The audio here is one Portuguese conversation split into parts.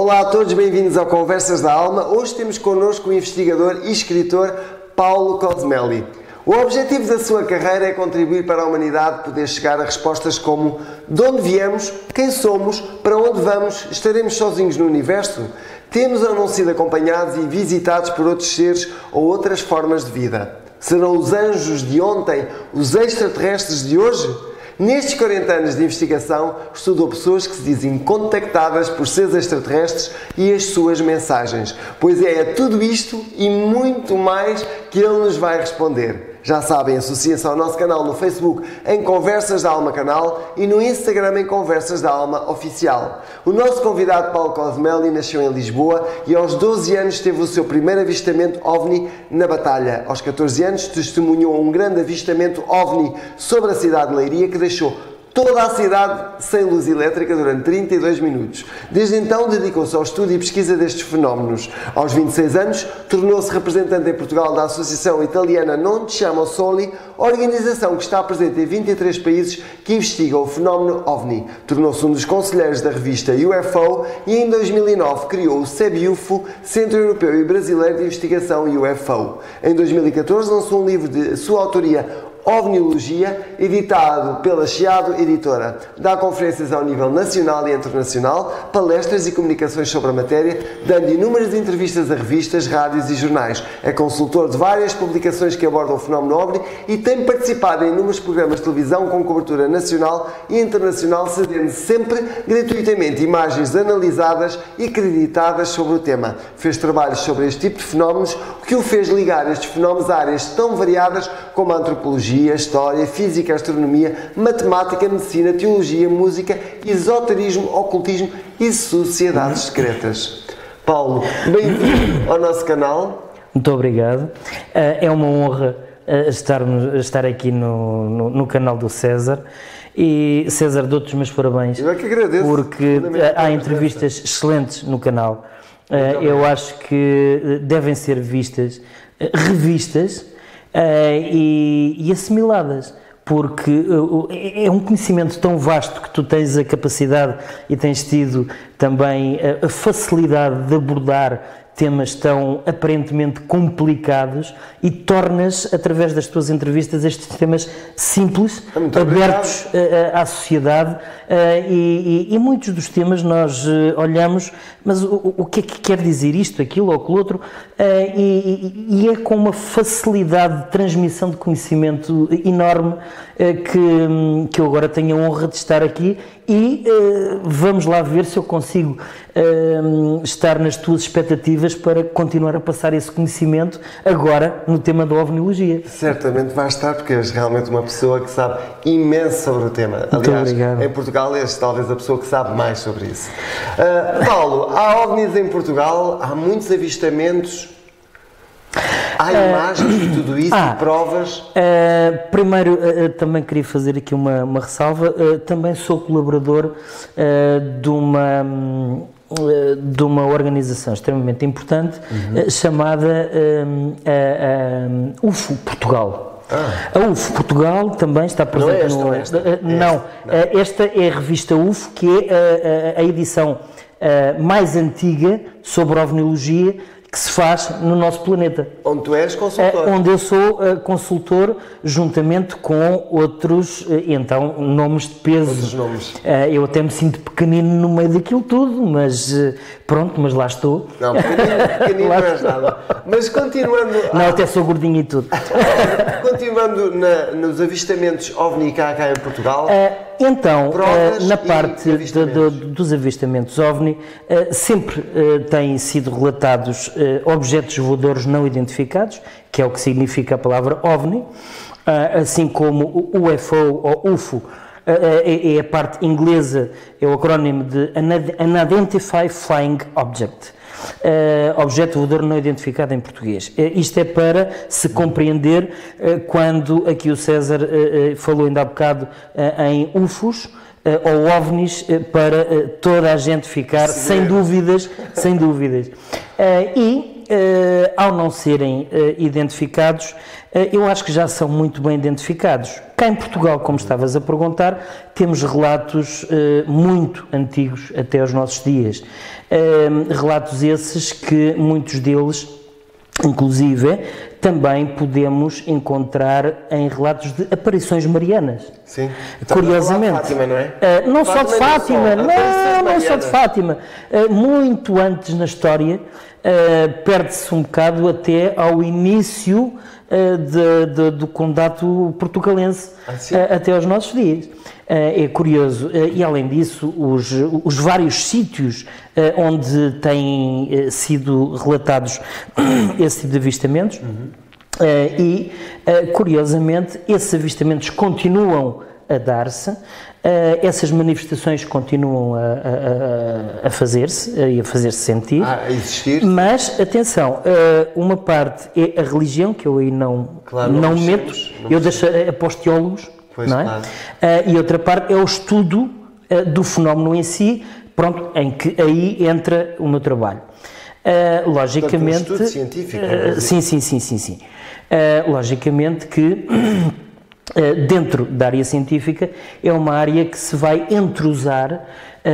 Olá a todos, bem-vindos ao Conversas da Alma. Hoje temos connosco o investigador e escritor Paulo Cosmeli. O objetivo da sua carreira é contribuir para a humanidade poder chegar a respostas como: de onde viemos, quem somos, para onde vamos, estaremos sozinhos no universo? Temos ou não sido acompanhados e visitados por outros seres ou outras formas de vida? Serão os anjos de ontem os extraterrestres de hoje? Nestes 40 anos de investigação, estudou pessoas que se dizem contactadas por seres extraterrestres e as suas mensagens. Pois é tudo isto e muito mais que ele nos vai responder. Já sabem, associa-se ao nosso canal no Facebook em Conversas da Alma Canal e no Instagram em Conversas da Alma Oficial. O nosso convidado Paulo Cosmeli nasceu em Lisboa e aos 12 anos teve o seu primeiro avistamento OVNI na Batalha. Aos 14 anos testemunhou um grande avistamento OVNI sobre a cidade de Leiria que deixou toda a cidade sem luz elétrica durante 32 minutos. Desde então dedicou-se ao estudo e pesquisa destes fenómenos. Aos 26 anos tornou-se representante em Portugal da Associação Italiana Non Siamo Soli, organização que está presente em 23 países que investiga o fenómeno OVNI. Tornou-se um dos conselheiros da revista UFO e em 2009 criou o CEBUFO, Centro Europeu e Brasileiro de Investigação UFO. Em 2014 lançou um livro de sua autoria, OVNIologia, editado pela Chiado Editora. Dá conferências ao nível nacional e internacional, palestras e comunicações sobre a matéria, dando inúmeras entrevistas a revistas, rádios e jornais. É consultor de várias publicações que abordam o fenómeno OVNI e tem participado em inúmeros programas de televisão com cobertura nacional e internacional, cedendo sempre gratuitamente imagens analisadas e acreditadas sobre o tema. Fez trabalhos sobre este tipo de fenómenos, o que o fez ligar estes fenómenos a áreas tão variadas como a antropologia, história, física, astronomia, matemática, medicina, teologia, música, esoterismo, ocultismo e sociedades secretas. Paulo, bem-vindo ao nosso canal. Muito obrigado. É uma honra estar aqui no canal do César. E César, dou-te os meus parabéns. Eu é que agradeço. Porque há entrevistas excelentes no canal. Eu acho que devem ser vistas, revistas, e assimiladas, porque é um conhecimento tão vasto que tu tens a capacidade e tens tido também a facilidade de abordar temas tão aparentemente complicados e tornas, através das tuas entrevistas, estes temas simples, abertos à sociedade, e muitos dos temas nós olhamos, mas o que é que quer dizer isto, aquilo ou aquilo outro, e é com uma facilidade de transmissão de conhecimento enorme que eu agora tenho a honra de estar aqui e vamos lá ver se eu consigo estar nas tuas expectativas para continuar a passar esse conhecimento agora no tema da OVNIologia. Certamente vai estar, porque és realmente uma pessoa que sabe imenso sobre o tema. Aliás, em Portugal és talvez a pessoa que sabe mais sobre isso. Paulo, há OVNIs em Portugal, há muitos avistamentos. Há imagens de tudo isso e provas? Primeiro, também queria fazer aqui uma ressalva. Também sou colaborador de uma organização extremamente importante chamada UFO Portugal. A UFO Portugal também está presente esta é a revista UFO, que é a edição mais antiga sobre OVNIologia que se faz no nosso planeta. Onde tu és consultor. Onde eu sou consultor, juntamente com outros, então, nomes de peso. Outros nomes. Eu até me sinto pequenino no meio daquilo tudo, mas pronto, mas lá estou. Não, pequenino não és nada. Mas continuando... Não, até sou gordinho e tudo. Continuando nos avistamentos OVNI cá em Portugal... Então, na parte dos avistamentos OVNI, sempre têm sido relatados objetos voadores não identificados, que é o que significa a palavra OVNI, assim como o UFO ou UFO, é a parte inglesa, é o acrónimo de Unidentified Flying Object. Objeto voador não identificado em português. Isto é para se compreender quando aqui o César falou ainda há bocado em UFOs ou OVNIs, para toda a gente ficar sem dúvidas. E ao não serem identificados, eu acho que já são muito bem identificados. Cá em Portugal, como estavas a perguntar, temos relatos muito antigos até aos nossos dias. Relatos esses que muitos deles, inclusive, também podemos encontrar em relatos de aparições marianas. Sim. Curiosamente. Fátima, não é? Não só de Fátima, não só de Fátima. Muito antes na história, perde-se um bocado até ao início do condato portugalense, até aos nossos dias. É curioso. E além disso, os vários sítios onde têm sido relatados esse tipo de avistamentos, curiosamente, esses avistamentos continuam a dar-se, essas manifestações continuam a fazer-se e a fazer-se sentir. A existir. Mas, atenção, uma parte é a religião, que eu aí não meto, eu deixo após teólogos, pois, não é? Claro. E outra parte é o estudo do fenómeno em si, pronto, em que aí entra o meu trabalho. Logicamente... Portanto, um estudo científico. Sim. Logicamente que dentro da área científica é uma área que se vai entrosar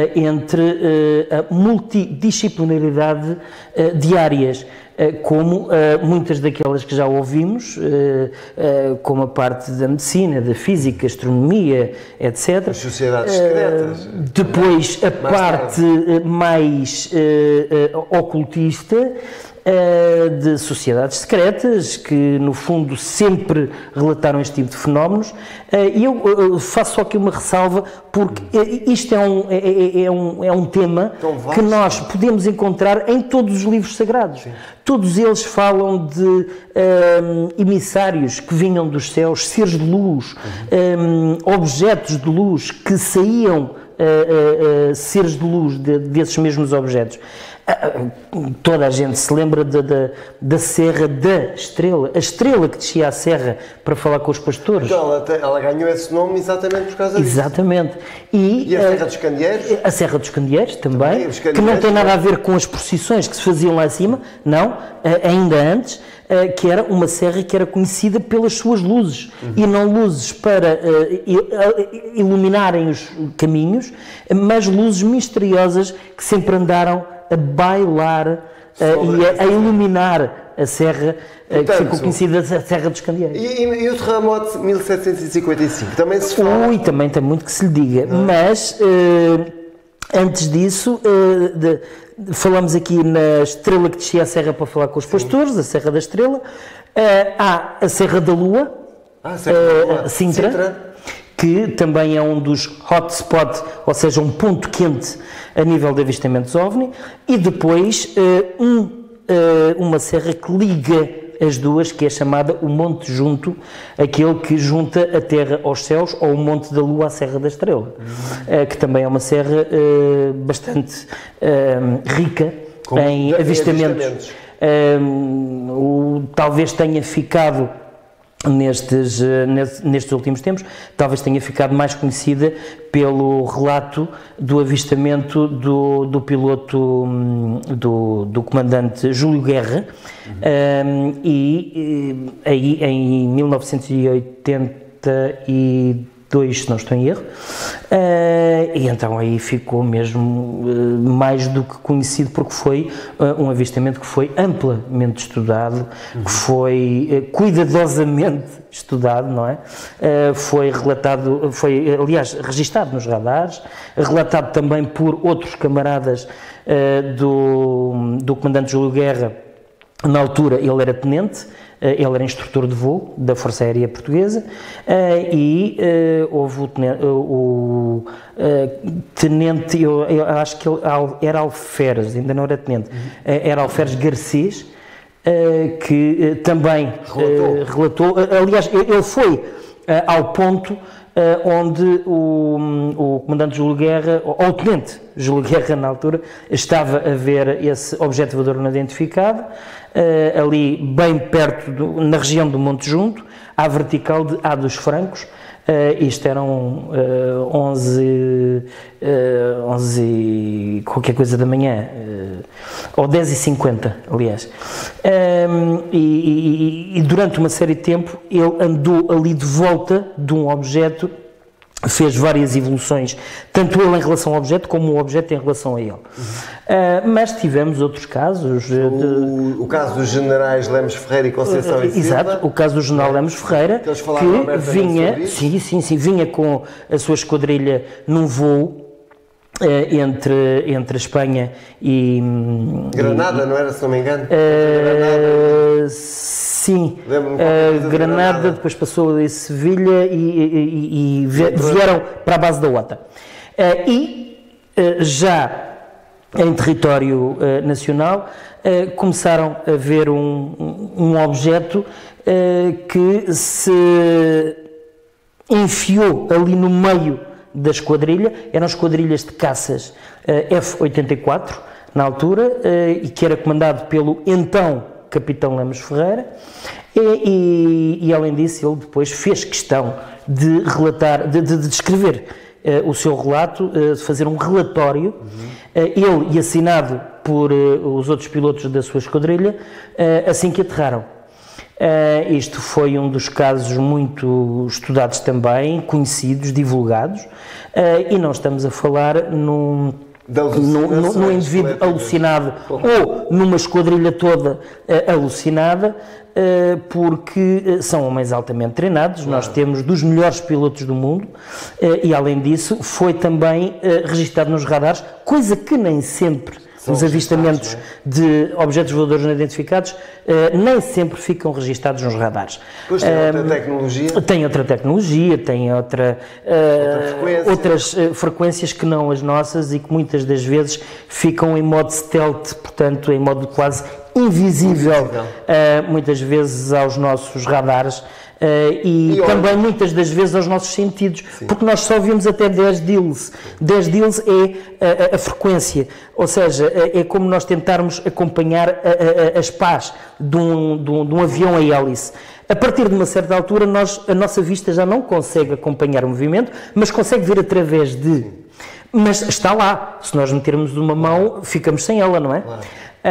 entre a multidisciplinaridade de áreas, como muitas daquelas que já ouvimos, como a parte da medicina, da física, astronomia, etc. As sociedades secretas. Depois a parte mais ocultista, de sociedades secretas, que no fundo sempre relataram este tipo de fenómenos, e eu faço só aqui uma ressalva, porque isto é um tema que nós podemos encontrar em todos os livros sagrados. Sim. Todos eles falam de emissários que vinham dos céus, seres de luz, objetos de luz que saíam seres de luz desses mesmos objetos. Toda a gente se lembra da Serra da Estrela, a estrela que descia à serra para falar com os pastores. Então, ela ganhou esse nome exatamente por causa disso. Exatamente. E a Serra dos Candeeiros? A Serra dos Candeeiros também, os Candeeiros, que não tem nada a ver com as procissões que se faziam lá acima, não, ainda antes, que era uma serra que era conhecida pelas suas luzes, e não luzes para iluminarem os caminhos, mas luzes misteriosas que sempre andaram a bailar e a iluminar a serra, portanto, que ficou conhecida a Serra dos Candeeiros. E o terremoto de 1755? Também se fala? Também tem muito que se lhe diga, mas antes disso, falamos aqui na estrela que descia a serra para falar com os pastores, a Serra da Estrela. Há a Serra da Lua, Sintra, que também é um dos hotspots, ou seja, um ponto quente a nível de avistamentos OVNI, e depois uma serra que liga as duas, que é chamada o Monte Junto, aquele que junta a Terra aos céus, ou o Monte da Lua à Serra da Estrela, que também é uma serra bastante rica em avistamentos. Talvez tenha ficado nestes últimos tempos, talvez tenha ficado mais conhecida pelo relato do avistamento do piloto, do comandante Júlio Guerra, e aí em 1982, se não estou em erro, e então aí ficou mesmo mais do que conhecido, porque foi um avistamento que foi amplamente estudado, que foi cuidadosamente estudado, não é? Foi relatado, aliás, registado nos radares, relatado também por outros camaradas do comandante Júlio Guerra. Na altura ele era tenente, ele era instrutor de voo da Força Aérea Portuguesa, e houve o tenente, eu acho que ele era alferes, ainda não era tenente, era alferes Garcês, que também relatou, aliás, ele foi ao ponto onde o comandante Júlio Guerra, ou o tenente Júlio Guerra na altura, estava a ver esse objeto voador não identificado, ali bem perto, na região do Monte Junto, à vertical de A dos Francos, Isto eram 11 qualquer coisa da manhã, ou 10h50, aliás. E durante uma série de tempo ele andou ali de volta de um objeto, fez várias evoluções, tanto ele em relação ao objeto como o objeto em relação a ele. Mas tivemos outros casos. O caso dos generais Lemos Ferreira e Conceição e Silva. Exato, o caso do general Lemos Ferreira, que vinha, vinha com a sua esquadrilha num voo entre a Espanha e Granada, não era, se não me engano? Sim, Granada, depois passou a Sevilha e vieram para a base da OTA. Já em território nacional começaram a ver um objeto que se enfiou ali no meio da esquadrilha. Eram esquadrilhas de caças F-84 na altura, e que era comandado pelo então capitão Lemos Ferreira, e além disso ele depois fez questão de relatar, de descrever o seu relato, de fazer um relatório, ele e assinado por os outros pilotos da sua esquadrilha, assim que aterraram. Isto foi um dos casos muito estudados também, conhecidos, divulgados, e não estamos a falar num indivíduo alucinado ou numa esquadrilha toda alucinada, porque são homens altamente treinados. Claro. Nós temos dos melhores pilotos do mundo, e além disso foi também registado nos radares, coisa que nem sempre os avistamentos de objetos voadores não identificados nem sempre ficam registados nos radares. Pois tem outra tecnologia? Tem outra tecnologia, tem outras frequências que não as nossas, e que muitas das vezes ficam em modo stealth, portanto em modo quase invisível, muitas vezes aos nossos radares. E também muitas das vezes aos nossos sentidos. Sim. Porque nós só vimos até 10 dils. 10 dils é a frequência, ou seja, é como nós tentarmos acompanhar as pás de um avião a hélice. A partir de uma certa altura a nossa vista já não consegue acompanhar o movimento, mas consegue ver através de... Mas está lá, se nós metermos uma mão ficamos sem ela, não é? Claro.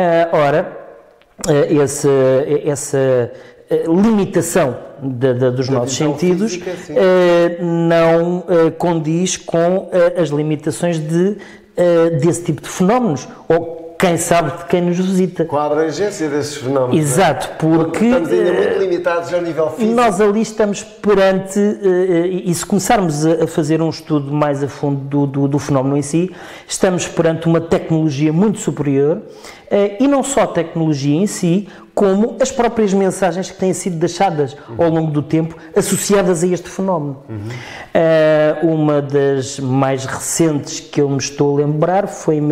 Essa limitação dos nossos sentidos física, não condiz com as limitações desse tipo de fenómenos, ou quem sabe de quem nos visita. Com a abrangência desses fenómenos. Exato, porque estamos ainda muito limitados ao nível físico. Nós ali estamos perante, e se começarmos a fazer um estudo mais a fundo do fenómeno em si, estamos perante uma tecnologia muito superior, e não só a tecnologia em si, como as próprias mensagens que têm sido deixadas ao longo do tempo associadas a este fenómeno. Uma das mais recentes que eu me estou a lembrar foi em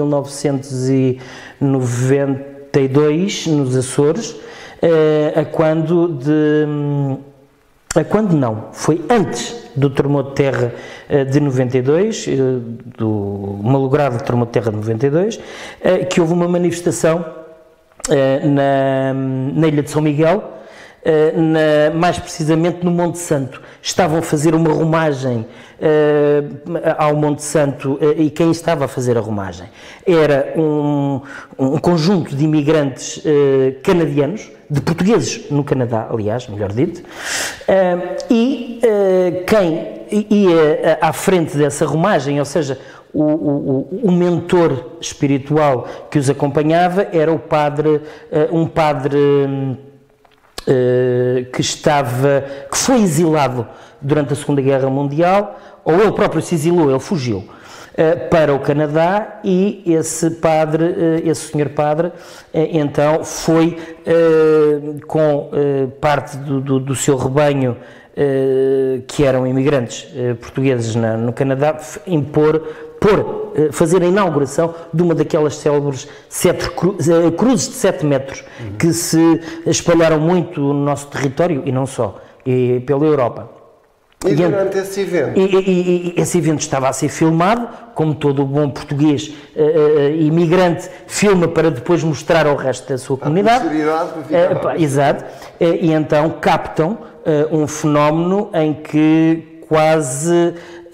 1992, nos Açores, foi antes do terremoto de terra de 92, do malogrado terremoto de terra de 92, que houve uma manifestação na Ilha de São Miguel, mais precisamente no Monte Santo. Estavam a fazer uma romagem ao Monte Santo, e quem estava a fazer a romagem era um conjunto de imigrantes canadianos, de portugueses no Canadá, aliás, melhor dito, e quem ia à frente dessa romagem, ou seja, o mentor espiritual que os acompanhava era um padre que foi exilado durante a Segunda Guerra Mundial, ou ele próprio se exilou, ele fugiu para o Canadá, e esse senhor padre, então foi com parte do seu rebanho, que eram imigrantes portugueses no Canadá, fazer a inauguração de uma daquelas célebres cruzes de 7 metros, que se espalharam muito no nosso território, e não só, e pela Europa. E durante esse evento? Esse evento estava a ser filmado, como todo o bom português imigrante filma para depois mostrar ao resto da sua comunidade. Exato. E então captam um fenómeno em que quase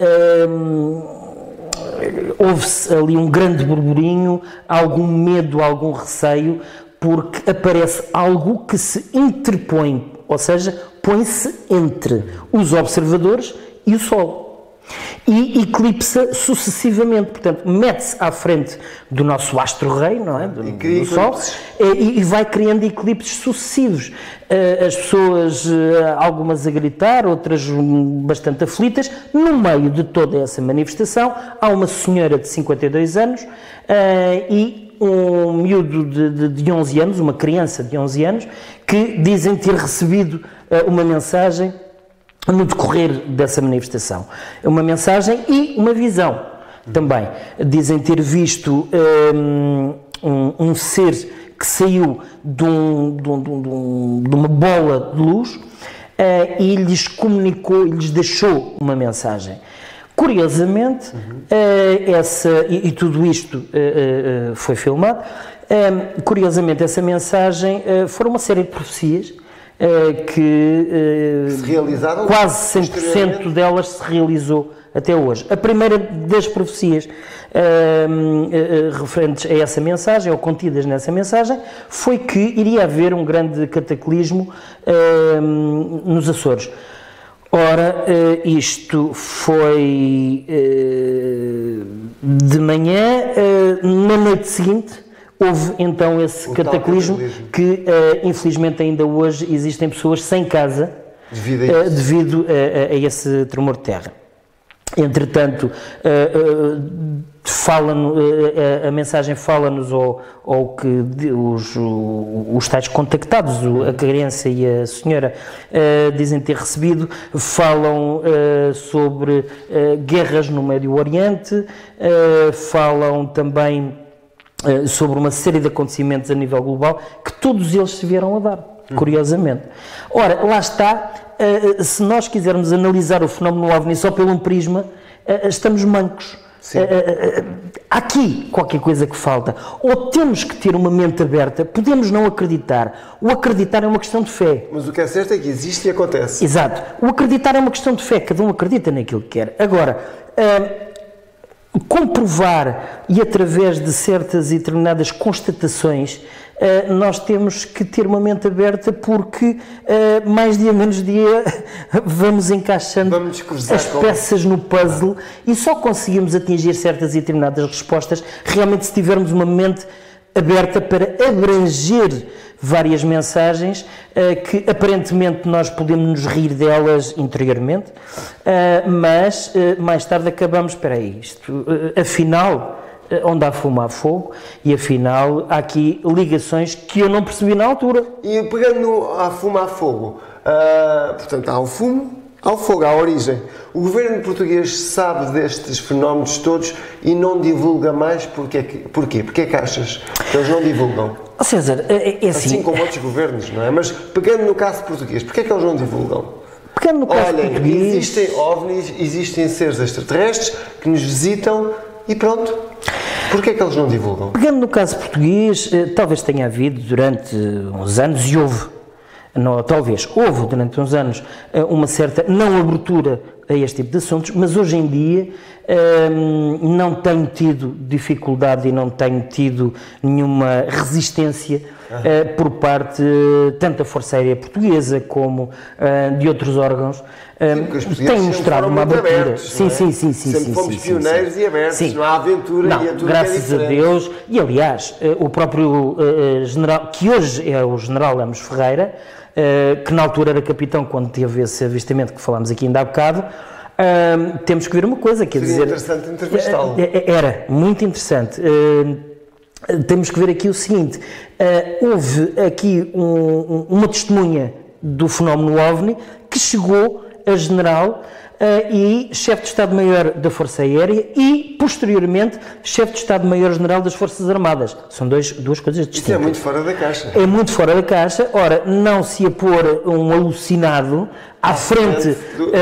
houve-se ali um grande burburinho, algum medo, algum receio, porque aparece algo que se interpõe, ou seja, põe-se entre os observadores e o Sol. E eclipsa sucessivamente, portanto, mete-se à frente do nosso astro-rei, não é? Do Sol, e vai criando eclipses sucessivos. As pessoas, algumas a gritar, outras bastante aflitas. No meio de toda essa manifestação, há uma senhora de 52 anos e um miúdo de 11 anos, uma criança de 11 anos, que dizem ter recebido uma mensagem no decorrer dessa manifestação. Uma mensagem e uma visão também. Dizem ter visto um ser que saiu de uma bola de luz e lhes comunicou, lhes deixou uma mensagem. Curiosamente, e tudo isto foi filmado, curiosamente essa mensagem foi uma série de profecias que se realizaram, quase 100% delas se realizou até hoje. A primeira das profecias referentes a essa mensagem, ou contidas nessa mensagem, foi que iria haver um grande cataclismo nos Açores. Ora, isto foi de manhã, na noite seguinte, houve então esse cataclismo que, infelizmente, ainda hoje existem pessoas sem casa devido a esse tremor de terra. Entretanto, a mensagem fala-nos ao que os tais contactados, a criança e a senhora, dizem ter recebido, falam sobre guerras no Médio Oriente, falam também sobre uma série de acontecimentos a nível global que todos eles se vieram a dar, curiosamente. Ora, lá está, se nós quisermos analisar o fenómeno OVNI só pelo um prisma, estamos mancos. Há aqui qualquer coisa que falta. Ou temos que ter uma mente aberta, podemos não acreditar. O acreditar é uma questão de fé. Mas o que é certo é que existe e acontece. Exato. O acreditar é uma questão de fé, cada um acredita naquilo que quer. Agora, comprovar e através de certas e determinadas constatações, nós temos que ter uma mente aberta, porque mais dia menos dia vamos encaixando as peças no puzzle e só conseguimos atingir certas e determinadas respostas realmente se tivermos uma mente aberta para abranger várias mensagens que aparentemente nós podemos nos rir delas interiormente, mas mais tarde acabamos, espera aí, isto, afinal, onde há fumo há fogo, e afinal há aqui ligações que eu não percebi na altura. E pegando no há fumo há fogo, portanto há o fumo, há o fogo, há a origem. O governo português sabe destes fenómenos todos e não divulga mais. Porquê? Porque é que achas que eles não divulgam? Oh, César, é assim como outros governos, não é? Mas pegando no caso português, porquê é que eles não divulgam? Pegando no caso português... existem OVNIs, existem seres extraterrestres que nos visitam e pronto. Porquê é que eles não divulgam? Pegando no caso português, talvez tenha havido durante uns anos, e houve durante uns anos uma certa não abertura a este tipo de assuntos, mas hoje em dia não tenho tido dificuldade e não tenho tido nenhuma resistência por parte tanto da Força Aérea Portuguesa como de outros órgãos. Tem mostrado uma abertura. Abertos, sim. Sempre fomos pioneiros e abertos, não há aventura e é tudo graças a Deus. E aliás, o próprio general, que hoje é o general Lemos Ferreira, que na altura era capitão quando teve esse avistamento que falámos aqui ainda há bocado, temos que ver uma coisa, quer dizer... interessante entrevistá-lo. Era muito interessante. Temos que ver aqui o seguinte, houve aqui uma testemunha do fenómeno OVNI que chegou a general e chefe de Estado-Maior da Força Aérea e, posteriormente, chefe de Estado-Maior-General das Forças Armadas. São duas coisas distintas. Isso é muito fora da caixa. É muito fora da caixa. Ora, não se ia pôr um alucinado à frente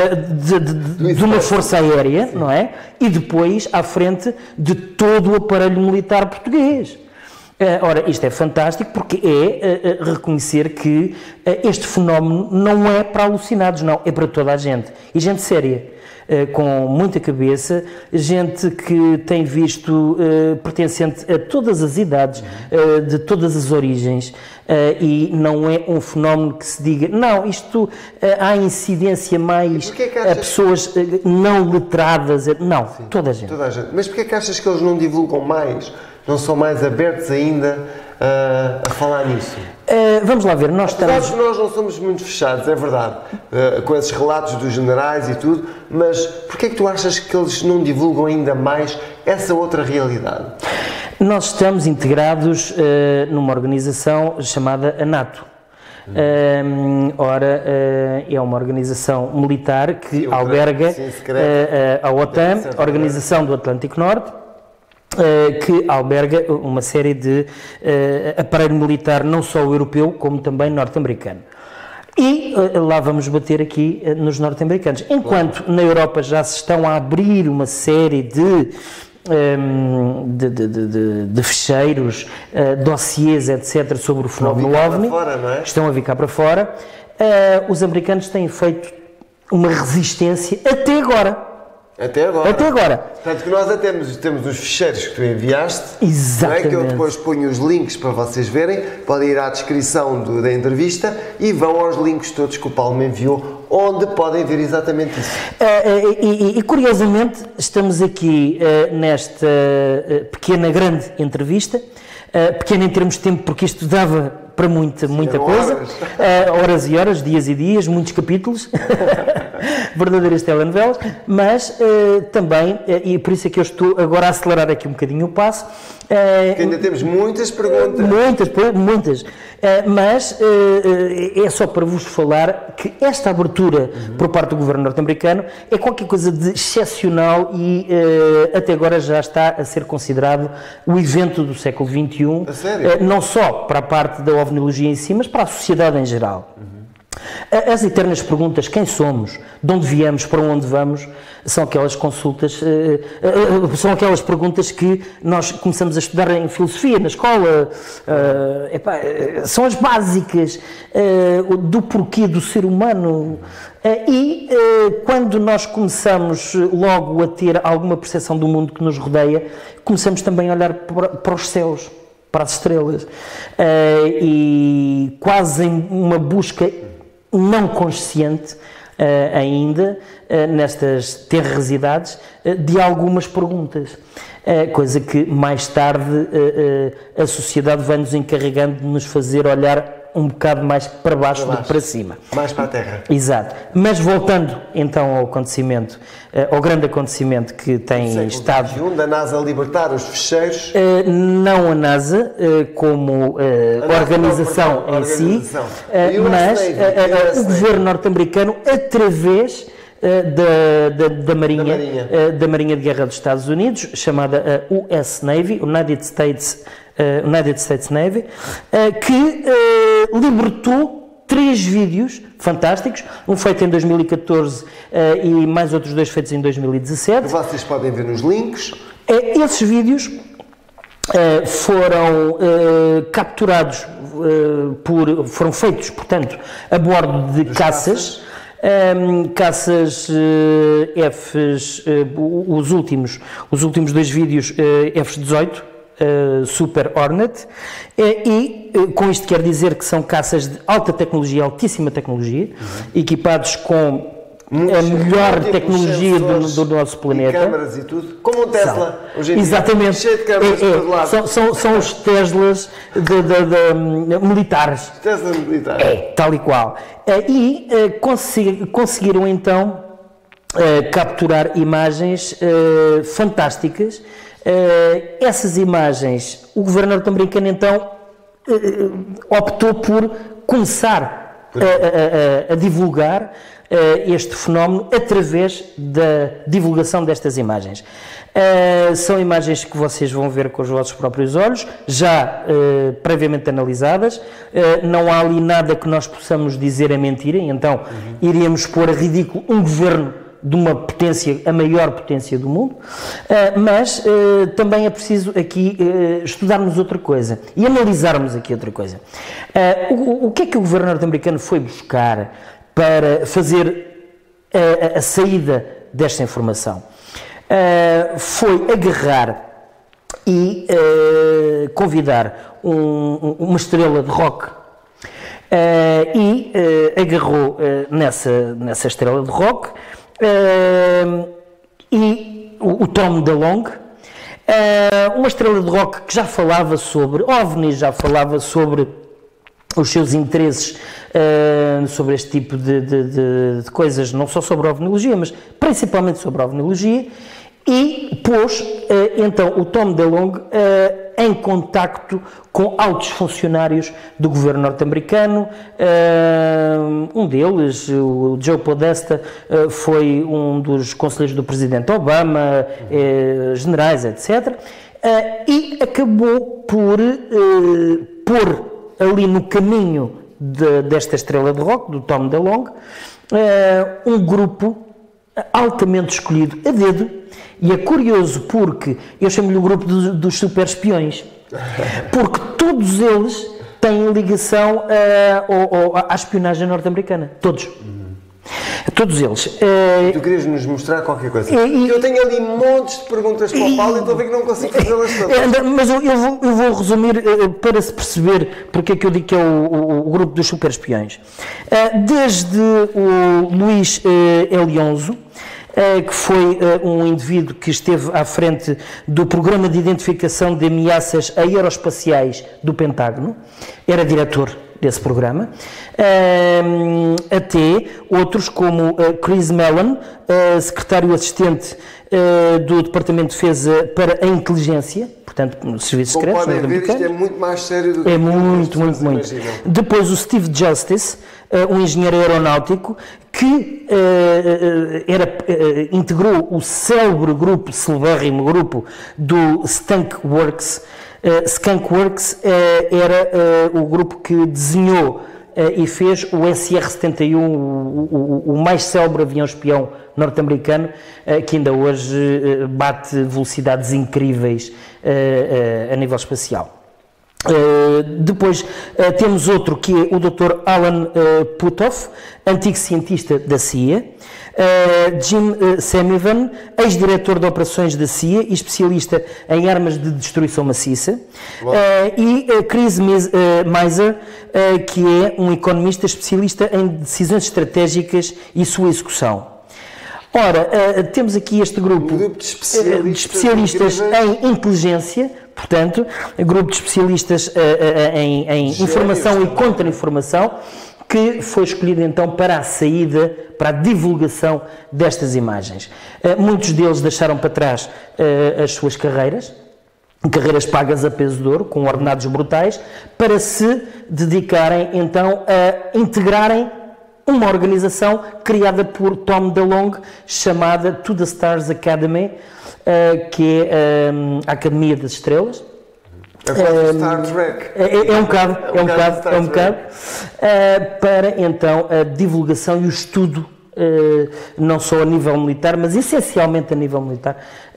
de uma Força Aérea, não é? E depois à frente de todo o aparelho militar português. Ora, isto é fantástico porque é reconhecer que este fenómeno não é para alucinados, não, é para toda a gente. E gente séria, com muita cabeça, gente que tem visto pertencente a todas as idades, de todas as origens, e não é um fenómeno que se diga, não, isto há incidência mais a pessoas não letradas, não, sim, toda a gente. Toda a gente. Mas porquê é que achas que eles não divulgam mais? Não são mais abertos ainda a falar nisso? Vamos lá ver, nós estamos... Nós não somos muito fechados, é verdade, com esses relatos dos generais e tudo, mas porquê é que tu achas que eles não divulgam ainda mais essa outra realidade? Nós estamos integrados numa organização chamada a NATO. É uma organização militar que alberga a OTAN, a Organização do Atlântico Norte, que alberga uma série de aparelho militar, não só europeu, como também norte-americano. E lá vamos bater aqui nos norte-americanos. Enquanto na Europa já se estão a abrir uma série de ficheiros, dossiês, etc., sobre o fenómeno OVNI, estão a vir cá para fora, os americanos têm feito uma resistência até agora. Até agora. Até agora. Portanto, que nós até temos os ficheiros que tu enviaste. Exatamente. Não é? Que eu depois ponho os links para vocês verem. Podem ir à descrição da entrevista e vão aos links todos que o Paulo me enviou, onde podem ver exatamente isso. E curiosamente, estamos aqui nesta pequena, grande entrevista. Pequena em termos de tempo, porque isto dava para muita coisa, horas e horas, dias e dias, muitos capítulos, verdadeiras telenovelas, mas também, e por isso é que eu estou agora a acelerar aqui um bocadinho o passo. Que ainda temos muitas perguntas. Muitas. Mas é só para vos falar que esta abertura por parte do governo norte-americano é qualquer coisa de excepcional e até agora já está a ser considerado o evento do século XXI. A sério? Não só para a parte da ovniologia em si, mas para a sociedade em geral. As eternas perguntas, quem somos, de onde viemos, para onde vamos, são aquelas consultas, são aquelas perguntas que nós começamos a estudar em filosofia, na escola, são as básicas do porquê do ser humano. E quando nós começamos logo a ter alguma percepção do mundo que nos rodeia, começamos também a olhar para os céus, para as estrelas, e quase em uma busca não consciente ainda, nestas tenras idades, de algumas perguntas, coisa que mais tarde a sociedade vai nos encarregando de nos fazer olhar um bocado mais para baixo do que para cima. Mais para a terra. Exato. Mas voltando então ao acontecimento, ao grande acontecimento que tem estado... da NASA libertar os ficheiros. Não a NASA, como organização em si, mas o governo norte-americano, através da Marinha de Guerra dos Estados Unidos, chamada US Navy, United States Navy, que libertou 3 vídeos fantásticos, um feito em 2014 e mais outros 2 feitos em 2017. Vocês podem ver nos links. Esses vídeos foram capturados, foram feitos, portanto, a bordo de caças. Caças Fs, os últimos 2 vídeos F-18, Super Hornet, e com isto quer dizer que são caças de alta tecnologia, altíssima tecnologia, equipados com a melhor tecnologia do nosso planeta. E câmaras e tudo, como um Tesla hoje em dia. Exatamente. Cheio de câmaras por todo lado. São os Teslas militares. Tesla militar. Tal e qual. E conseguiram então capturar imagens fantásticas. Essas imagens, o governo norte-americano então optou por começar a divulgar este fenómeno através da divulgação destas imagens. São imagens que vocês vão ver com os vossos próprios olhos, já previamente analisadas. Não há ali nada que nós possamos dizer é mentira, então iríamos pôr a ridículo um governo de uma potência, a maior potência do mundo, mas também é preciso aqui estudarmos outra coisa e analisarmos aqui outra coisa. O que é que o governo norte-americano foi buscar para fazer a saída desta informação? Foi agarrar e convidar uma estrela de rock e agarrou nessa estrela de rock e o Tom DeLonge, uma estrela de rock que já falava sobre OVNIs, já falava sobre os seus interesses sobre este tipo de coisas, não só sobre a ovniologia, mas principalmente sobre a ovniologia, e pôs então o Tom DeLonge em contacto com altos funcionários do governo norte-americano. Um deles, o Joe Podesta, foi um dos conselheiros do presidente Obama, generais, etc. E acabou por pôr ali no caminho desta estrela de rock, do Tom DeLonge, um grupo altamente escolhido a dedo. E é curioso porque eu chamo-lhe o grupo dos super espiões, porque todos eles têm ligação à espionagem norte-americana, todos. Todos eles. Tu querias nos mostrar qualquer coisa? Eu tenho ali montes de perguntas para o Paulo e estou a ver que não consigo fazê-las todas. Mas eu vou resumir para se perceber porque é que eu digo que é o grupo dos super espiões. Desde o Luís Elionzo, que foi um indivíduo que esteve à frente do Programa de Identificação de Ameaças Aeroespaciais do Pentágono, era diretor desse programa, até outros como Chris Mellon, secretário assistente do Departamento de Defesa para a Inteligência, portanto, serviços secretos. Como podem ver, isto é muito mais sério do que muito. Depois o Steve Justice, um engenheiro aeronáutico que integrou o célebre grupo, celebérrimo grupo do Skunk Works. Skunk Works era o grupo que desenhou e fez o SR-71, o mais célebre avião espião norte-americano, que ainda hoje bate velocidades incríveis a nível espacial. Depois temos outro que é o Dr. Alan Puthoff, antigo cientista da CIA, Jim Semivan, ex-diretor de operações da CIA e especialista em armas de destruição maciça, e Chris Miser, que é um economista especialista em decisões estratégicas e sua execução. Ora, temos aqui este grupo de especialistas em inteligência, portanto, grupo de especialistas em informação e contra-informação, que foi escolhido então para a saída, para a divulgação destas imagens. Muitos deles deixaram para trás as suas carreiras pagas a peso de ouro, com ordenados brutais, para se dedicarem então a integrarem uma organização criada por Tom DeLonge, chamada To The Stars Academy, que é a Academia das Estrelas. Star Trek. É um bocado, para então a divulgação e o estudo, não só a nível militar, mas essencialmente a nível militar,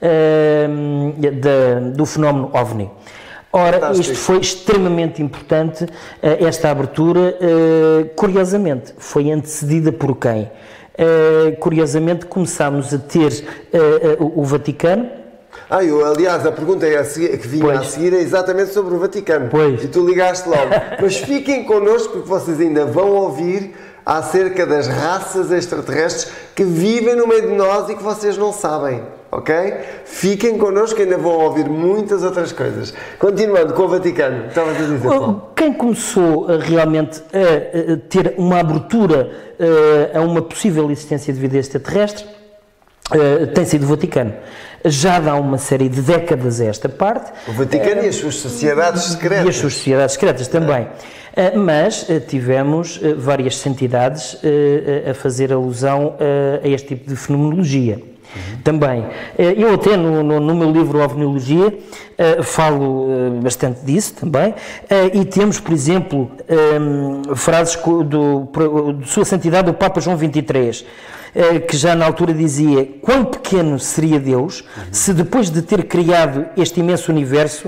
do fenómeno OVNI. Ora, Fantástico. Isto foi extremamente importante, esta abertura, curiosamente, foi antecedida por quem? Curiosamente, começámos a ter o Vaticano. Aliás, a pergunta que vinha a seguir é exatamente sobre o Vaticano. Pois. E tu ligaste logo. Mas fiquem connosco porque vocês ainda vão ouvir acerca das raças extraterrestres que vivem no meio de nós e que vocês não sabem. Ok? Fiquem connosco, ainda vão ouvir muitas outras coisas. Continuando com o Vaticano, estavas a dizer, Paulo. Quem começou realmente a ter uma abertura a uma possível existência de vida extraterrestre tem sido o Vaticano. Já dá uma série de décadas a esta parte. O Vaticano e as suas sociedades secretas. E as suas sociedades secretas também. Mas tivemos várias entidades a fazer alusão a este tipo de fenomenologia. Também. Eu até no meu livro Ovniologia falo bastante disso também, e temos, por exemplo, frases de Sua Santidade o Papa João XXIII, que já na altura dizia: quão pequeno seria Deus se depois de ter criado este imenso universo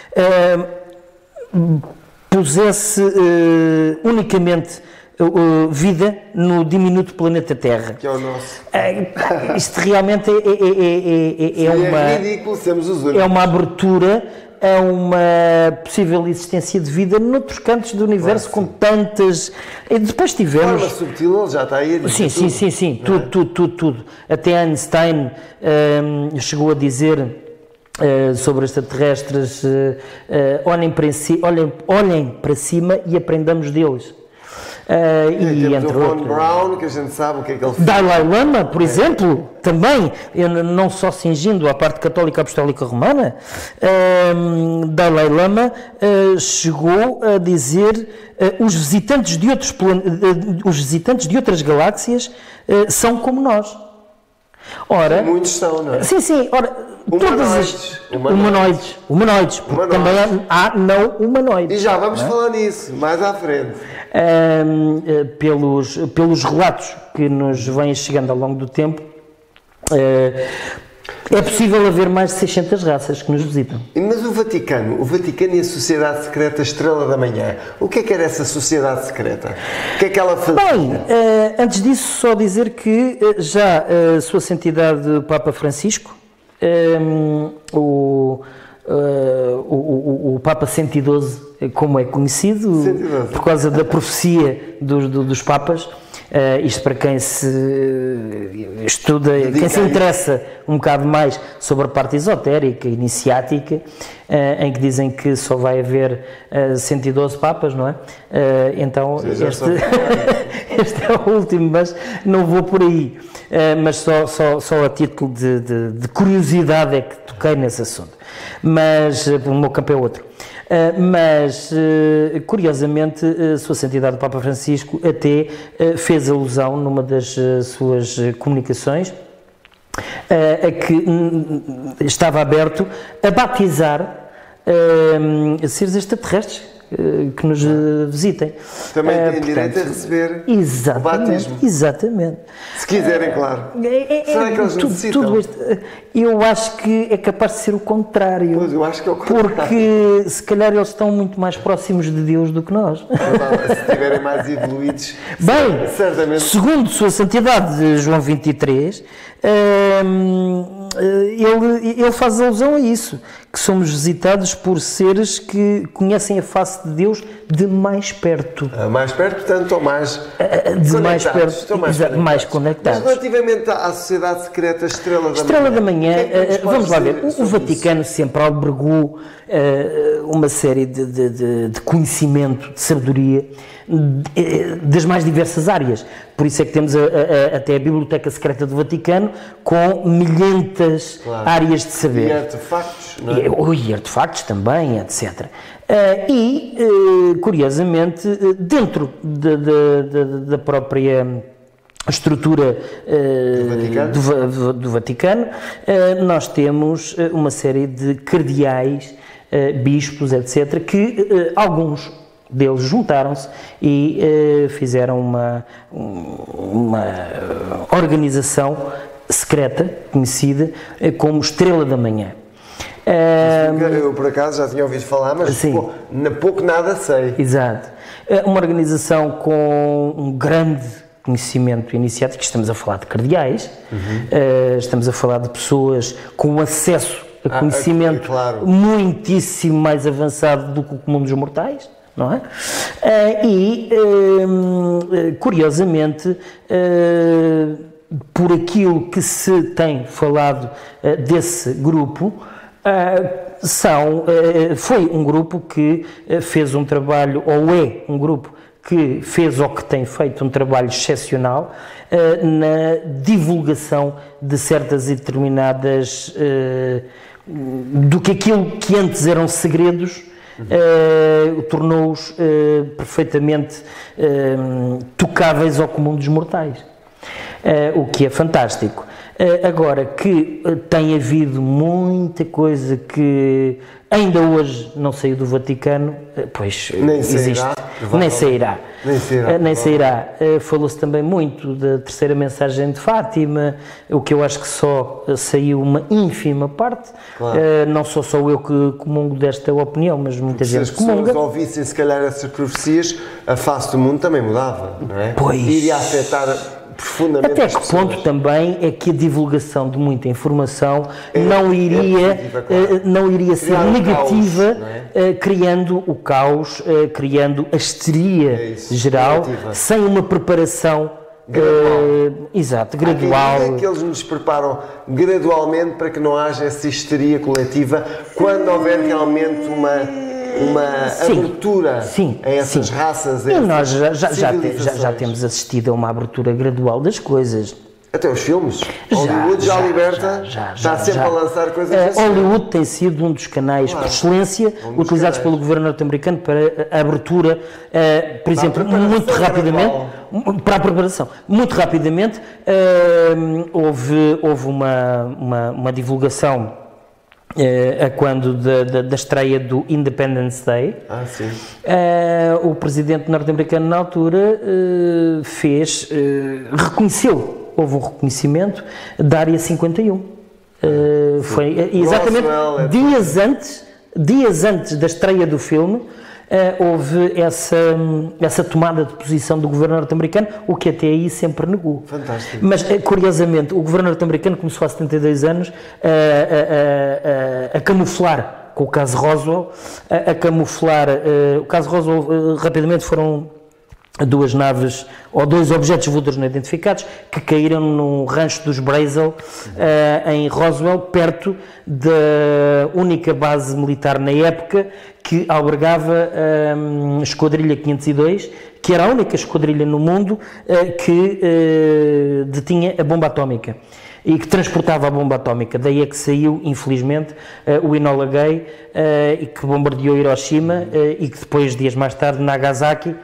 pusesse unicamente vida no diminuto planeta Terra. Que é o nosso. Isto realmente é ridículo, sermos os únicos. É uma abertura a uma possível existência de vida noutros cantos do universo, com tantas... E depois tivemos... De forma subtil, ele já está aí a dizer Sim. Tudo. Até Einstein chegou a dizer... sobre extraterrestres, olhem para cima e aprendamos deles. E entre o Von Braun, que a gente sabe o que é que ele fez. Dalai Lama, por exemplo, também, não só cingindo à parte católica apostólica romana, Dalai Lama chegou a dizer os visitantes de outras galáxias são como nós. Ora, muitos são, não é? Sim. Ora, humanoides, porque também há não humanoides. E já vamos falar nisso, mais à frente. Pelos relatos que nos vêm chegando ao longo do tempo, é possível haver mais de 600 raças que nos visitam. Mas o Vaticano e a Sociedade Secreta Estrela da Manhã, o que é que era essa Sociedade Secreta? O que é que ela fazia? Bem, antes disso, só dizer que já a Sua Santidade Papa Francisco, o Papa 112, como é conhecido, 112. Por causa da profecia dos Papas, isto para quem se estuda, quem se interessa um bocado mais sobre a parte esotérica, iniciática, em que dizem que só vai haver 112 Papas, não é? Então este é o último, mas não vou por aí. Mas só a título de curiosidade é que toquei nesse assunto. Mas o meu campo é outro. Curiosamente, a Sua Santidade o Papa Francisco até fez alusão numa das suas comunicações a que estava aberto a batizar seres extraterrestres que nos visitem. Também têm direito a receber o batismo. Exatamente. Se quiserem, claro. Será que eles necessitam? Eu acho que é capaz de ser o contrário. Pois, eu acho que é o contrário. Porque se calhar eles estão muito mais próximos de Deus do que nós. Se estiverem mais evoluídos, bem, certamente. Segundo Sua Santidade João XXIII, ele faz alusão a isso, que somos visitados por seres que conhecem a face de Deus de mais perto. Mais perto, portanto, ou mais de mais perto, mais conectados. Mas relativamente à Sociedade Secreta Estrela da Manhã, vamos lá ver, o Vaticano sempre albergou uma série de conhecimento, de sabedoria, das mais diversas áreas. Por isso é que temos até a Biblioteca Secreta do Vaticano com milhentas áreas de saber. E artefactos, não é? E artefactos também, etc. Curiosamente, dentro da própria estrutura do Vaticano, nós temos uma série de cardeais, bispos, etc., que alguns deles juntaram-se e fizeram uma organização secreta, conhecida como Estrela da Manhã. Eu, por acaso, já tinha ouvido falar, mas pouco nada sei. Exato. Uma organização com um grande conhecimento iniciático, estamos a falar de cardeais, estamos a falar de pessoas com acesso a conhecimento muitíssimo mais avançado do que o comum dos mortais, não é? Curiosamente, por aquilo que se tem falado desse grupo, foi um grupo que fez um trabalho, ou é um grupo que fez ou que tem feito um trabalho excepcional na divulgação de certas e determinadas do que aquilo que antes eram segredos tornou-os perfeitamente tocáveis ao comum dos mortais, o que é fantástico. Agora que tem havido muita coisa que ainda hoje não saiu do Vaticano, pois nem existe. Sairá, Nem sairá. Falou-se também muito da terceira mensagem de Fátima, o que eu acho que só saiu uma ínfima parte. Claro. Não sou só eu que comungo desta opinião, mas muita gente comunga. Se as pessoas ouvissem, se calhar, essas profecias, a face do mundo também mudava, não é? Pois. Iria afetar profundamente. Até que ponto também é que a divulgação de muita informação não iria ser negativa, criando o caos, criando a histeria geral, sem uma preparação gradual. Há que eles nos preparam gradualmente para que não haja essa histeria coletiva quando houver realmente uma abertura a essas raças. E nós já temos assistido a uma abertura gradual das coisas. Até os filmes. Hollywood já liberta, está sempre a lançar coisas. Hollywood tem sido um dos canais por excelência utilizados pelo governo norte-americano para a abertura, por exemplo, muito rapidamente, para a preparação. Muito rapidamente houve uma divulgação a quando da estreia do Independence Day. Sim. O presidente norte-americano na altura houve um reconhecimento da Área 51. Foi exatamente dias antes da estreia do filme. Houve essa tomada de posição do governo norte-americano, o que até aí sempre negou. Fantástico. Mas, curiosamente, o governo norte-americano começou há 72 anos a camuflar com o caso Roswell, o caso Roswell, rapidamente foram duas naves ou dois objetos voadores não identificados que caíram no rancho dos Brazel, em Roswell, perto da única base militar na época que albergava a Esquadrilha 502, que era a única esquadrilha no mundo que detinha a bomba atómica e que transportava a bomba atómica. Daí é que saiu, infelizmente, o Enola Gay, e que bombardeou Hiroshima, e que depois, dias mais tarde, Nagasaki,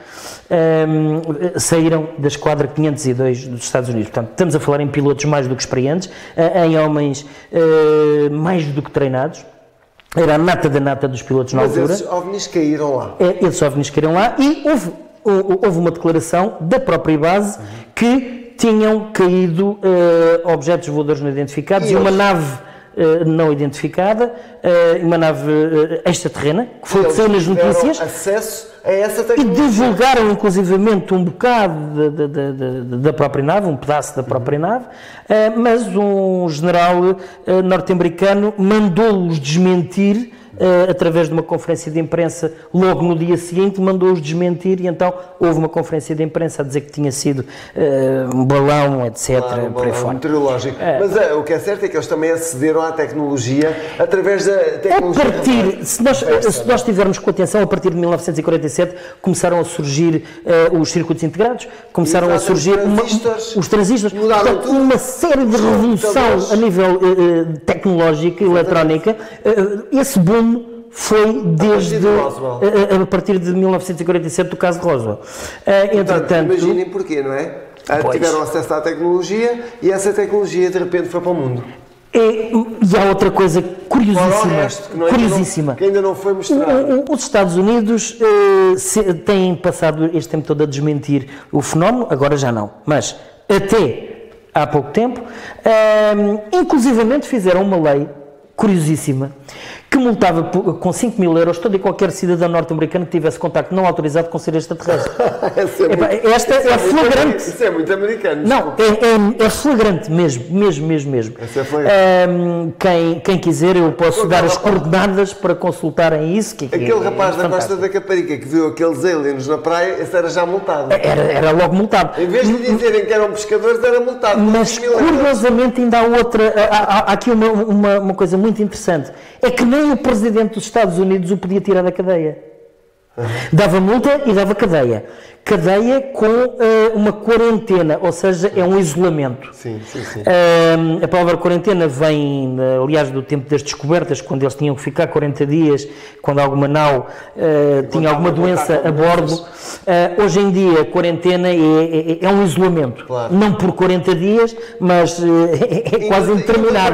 saíram da Esquadra 502 dos Estados Unidos. Portanto, estamos a falar em pilotos mais do que experientes, em homens mais do que treinados. Era a nata da nata dos pilotos na altura. Mas esses OVNIs caíram lá. Esses OVNIs caíram lá e houve uma declaração da própria base que tinham caído objetos voadores não identificados e uma nave não identificada, uma nave extraterrena, que foi o que saiu nas notícias. Acesso a essa tecnologia. E divulgaram inclusivamente um bocado da própria nave, um pedaço da própria nave, mas um general norte-americano mandou-os desmentir através de uma conferência de imprensa logo no dia seguinte, mandou-os desmentir e então houve uma conferência de imprensa a dizer que tinha sido um balão, etc. Claro, por aí fora. Meteorológico. Mas o que é certo é que eles também acederam à tecnologia através da tecnologia. Se nós tivermos com atenção, a partir de 1947 começaram a surgir os circuitos integrados, começaram a surgir os transistores, portanto, uma série de revolução a nível tecnológico e eletrónica. Esse boom foi a partir de 1947 do caso de Roswell. Entretanto, imaginem porquê, não é? Tiveram acesso à tecnologia e essa tecnologia de repente foi para o mundo. E há outra coisa curiosíssima, que ainda não foi mostrado. Os Estados Unidos têm passado este tempo todo a desmentir o fenómeno, agora já não, mas até há pouco tempo, inclusivamente fizeram uma lei curiosíssima que multava com 5 mil euros todo e qualquer cidadão norte-americano que tivesse contacto não autorizado com ser extraterrestre. Esta é flagrante. Isso é muito americano. Não, é flagrante mesmo. Essa é flagrante. Quem quiser, eu posso dar as coordenadas para consultarem isso. Aquele rapaz da Costa da Caparica que viu aqueles aliens na praia, esse era já multado. Era logo multado. Em vez de dizerem que eram pescadores, era multado. Mas curiosamente ainda há outra, há aqui uma coisa muito interessante. É que nem o presidente dos Estados Unidos o podia tirar da cadeia. Dava multa e dava cadeia. Cadeia com uma quarentena, ou seja, é um isolamento. Sim. A palavra quarentena vem, aliás, do tempo das descobertas, quando eles tinham que ficar 40 dias, quando alguma nau tinha alguma doença a bordo. Hoje em dia, quarentena é um isolamento. Claro. Não por 40 dias, mas é quase interminável.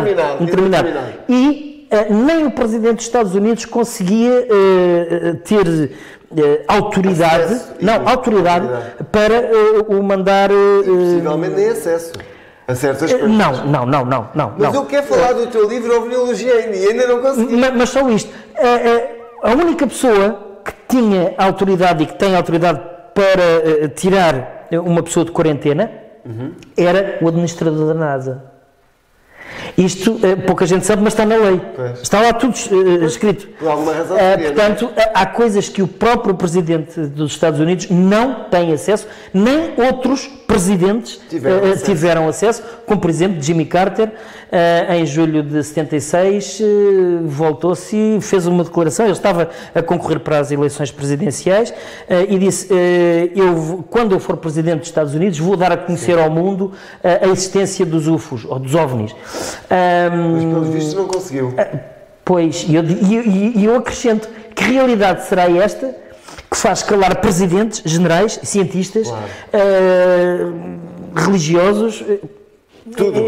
E nem o Presidente dos Estados Unidos conseguia ter autoridade para o mandar... Possivelmente nem acesso a certas coisas. Não. Mas eu quero falar do teu livro Ovniologia e ainda não consegui. Mas só isto. A única pessoa que tinha autoridade e que tem autoridade para tirar uma pessoa de quarentena era o administrador da NASA. Isto pouca gente sabe, mas está na lei. Pois. Está lá tudo escrito. Por alguma razão portanto, há coisas que o próprio Presidente dos Estados Unidos não tem acesso, nem outros presidentes tiveram acesso, como por exemplo Jimmy Carter, em julho de 76, voltou-se e fez uma declaração. Ele estava a concorrer para as eleições presidenciais e disse: quando eu for Presidente dos Estados Unidos, vou dar a conhecer ao mundo a existência dos UFOs, ou dos OVNIs. Mas pelos vistos não conseguiu. Pois, e eu acrescento: que realidade será esta que faz calar presidentes, generais, cientistas, religiosos? Tudo.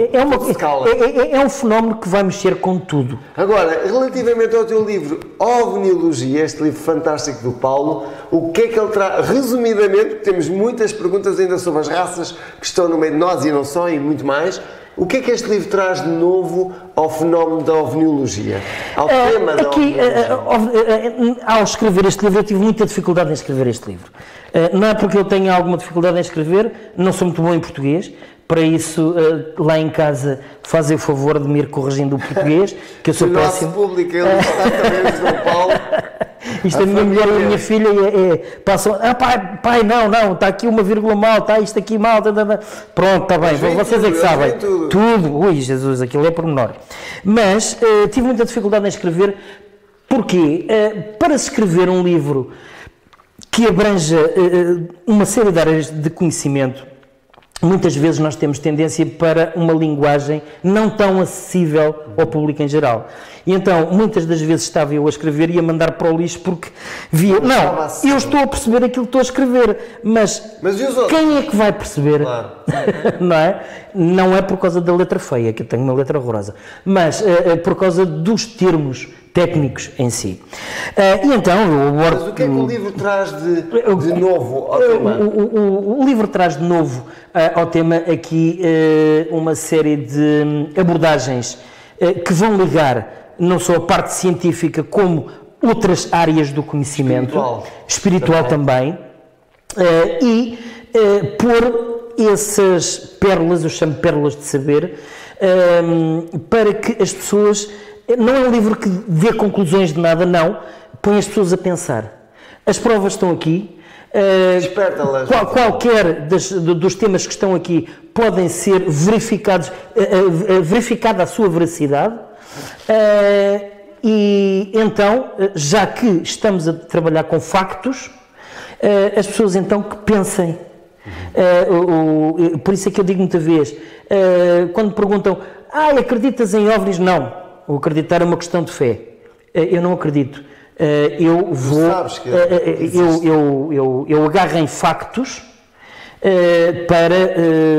É um fenómeno que vai mexer com tudo. Agora, relativamente ao teu livro Ovniologia, este livro fantástico do Paulo, o que é que ele traz? Resumidamente, porque temos muitas perguntas ainda sobre as raças que estão no meio de nós e não só, e muito mais. O que é que este livro traz de novo ao fenómeno da ovniologia? Ao tema da ovniologia? Ao escrever este livro, eu tive muita dificuldade em escrever este livro. Não é porque eu tenha alguma dificuldade em escrever, não sou muito bom em português. Para isso, lá em casa, fazem o favor de me ir corrigindo o português, que eu sou péssimo. O nosso público, ele está também de São Paulo. Isto a minha mulher e a minha filha passam, pai, não, está aqui uma vírgula mal, está isto aqui mal, pronto, está bem, vocês é que sabem. Tudo, ui, Jesus, aquilo é pormenor. Mas tive muita dificuldade em escrever, porque para se escrever um livro que abranja uma série de áreas de conhecimento, muitas vezes nós temos tendência para uma linguagem não tão acessível ao público em geral. E então, muitas das vezes estava eu a escrever e a mandar para o lixo porque via... eu estou a perceber aquilo que estou a escrever, mas quem é que vai perceber? Claro. Não é? Não é por causa da letra feia, que eu tenho uma letra horrorosa, mas por causa dos termos técnicos em si. E então, mas o que é que o livro traz de novo ao tema? O livro traz de novo ao tema aqui uma série de abordagens que vão ligar não só a parte científica como outras áreas do conhecimento, espiritual também, e pôr essas pérolas, eu chamo pérolas de saber, para que as pessoas... Não é um livro que dê conclusões de nada, não. Põe as pessoas a pensar. As provas estão aqui. Qualquer dos temas que estão aqui podem ser verificados, verificada a sua veracidade. E então, já que estamos a trabalhar com factos, as pessoas então que pensem. Por isso é que eu digo muita vez, quando me perguntam, acreditas em OVNIs? Não. O acreditar é uma questão de fé. Eu não acredito. Eu agarro em factos para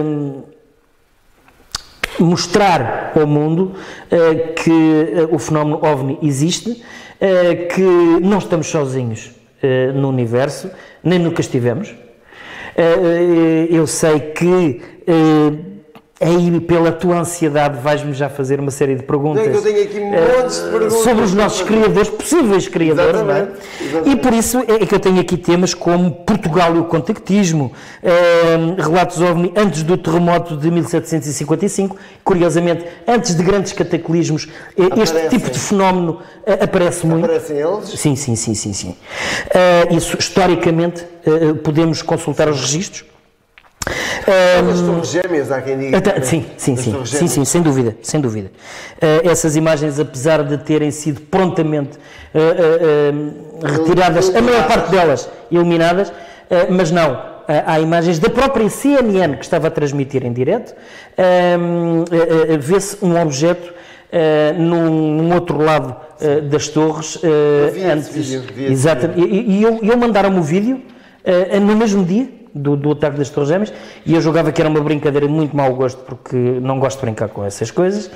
mostrar ao mundo que o fenómeno OVNI existe, que não estamos sozinhos no universo, nem nunca estivemos. Eu sei que aí, pela tua ansiedade, vais-me já fazer uma série de perguntas. Eu tenho aqui montes de perguntas sobre os nossos criadores, possíveis criadores, não é? Exatamente. E por isso é que eu tenho aqui temas como Portugal e o contactismo, relatos OVNI antes do terremoto de 1755, curiosamente, antes de grandes cataclismos, este tipo de fenómeno aparece muito. Aparecem eles? Sim. Isso, historicamente, podemos consultar os registros. As torres gêmeas, há quem diga. Sim, sem dúvida, sem dúvida. Essas imagens, apesar de terem sido prontamente retiradas, a maior parte delas eliminadas, mas não, há imagens da própria CNN que estava a transmitir em direto, vê-se um objeto num outro lado das torres, exatamente, e eu mandaram-me o vídeo no mesmo dia do ataque das Torres Gêmeas, e eu julgava que era uma brincadeira de muito mau gosto, porque não gosto de brincar com essas coisas.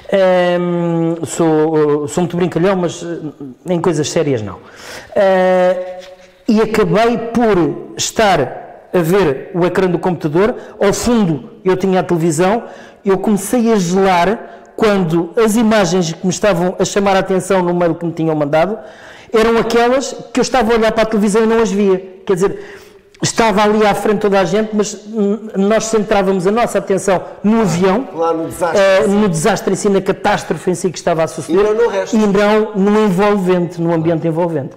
Sou muito brincalhão, mas em coisas sérias não. E acabei por estar a ver o ecrã do computador, ao fundo eu tinha a televisão, eu comecei a gelar quando as imagens que me estavam a chamar a atenção no mail que me tinham mandado eram aquelas que eu estava a olhar para a televisão e não as via. Quer dizer, estava ali à frente toda a gente, mas nós centrávamos a nossa atenção no avião, lá no desastre em si, na catástrofe em si que estava a suceder, e não no resto. E não no envolvente, no ambiente envolvente.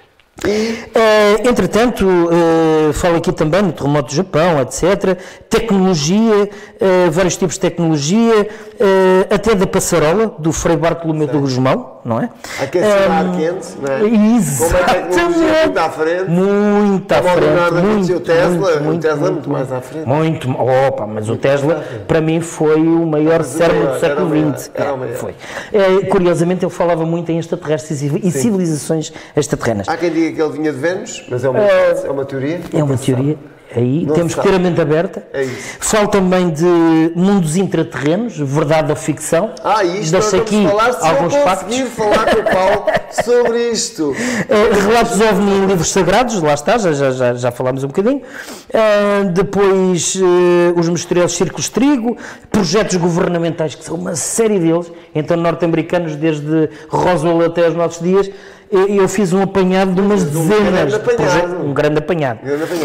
Entretanto, falo aqui também no terremoto do Japão, etc. Tecnologia, vários tipos de tecnologia, até da passarola, do Frei Bartolomeu do Gusmão, não é? Aquecer ar quente, não é? Exatamente. Como a tecnologia muito à frente. Muito à frente. O Tesla muito mais à frente. Mas o Tesla, para mim, foi o maior cérebro do século XX. Foi. Curiosamente, ele falava muito em extraterrestres e civilizações extraterrenas. Há quem diga que ele vinha de Vênus, mas é uma teoria. É uma teoria. Aí temos que ter a mente aberta. É isso. Falo também de mundos intraterrenos, verdade ou ficção. Isto deixo aqui alguns factos. Falar com o Paulo sobre isto. Relatos OVNI em livros sagrados, lá está, já falámos um bocadinho. Depois os misteriosos círculos de trigo, projetos governamentais, que são uma série deles, então norte-americanos, desde Roswell até aos nossos dias. Eu fiz um apanhado de umas dezenas de projetos, um grande apanhado.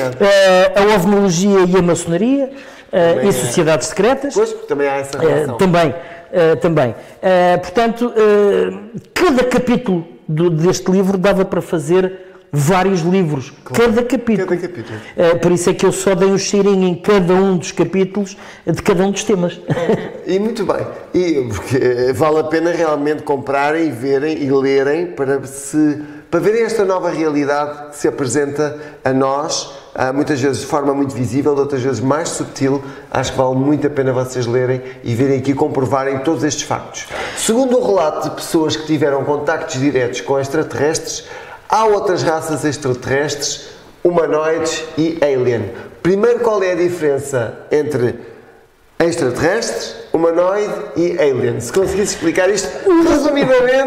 A ovnologia e a maçonaria e sociedades secretas. Pois, também há essa relação. Também. Portanto, cada capítulo deste livro dava para fazer vários livros, claro. Cada capítulo. Por isso é que eu só dei um cheirinho em cada um dos capítulos de cada um dos temas. E muito bem. Porque vale a pena realmente comprarem, verem e lerem para verem esta nova realidade que se apresenta a nós, muitas vezes de forma muito visível, outras vezes mais subtil. Acho que vale muito a pena vocês lerem e verem aqui, comprovarem todos estes factos. Segundo o relato de pessoas que tiveram contactos diretos com extraterrestres, há outras raças extraterrestres, humanoides e alien. Primeiro, qual é a diferença entre extraterrestres, humanoide e alien? Se conseguisse explicar isto resumidamente.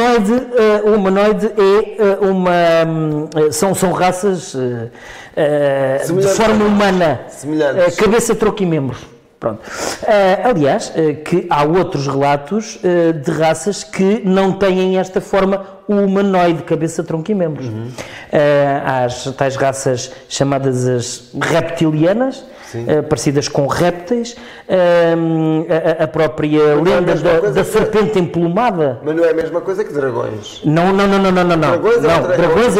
O humanoide são raças de forma humana, cabeça, tronco e membros. Pronto. Aliás, que há outros relatos de raças que não têm esta forma humanoide, cabeça, tronco e membros. Há as tais raças chamadas as reptilianas, parecidas com répteis, a própria lenda da serpente emplumada. Mas não é a mesma coisa que dragões. Não. Dragões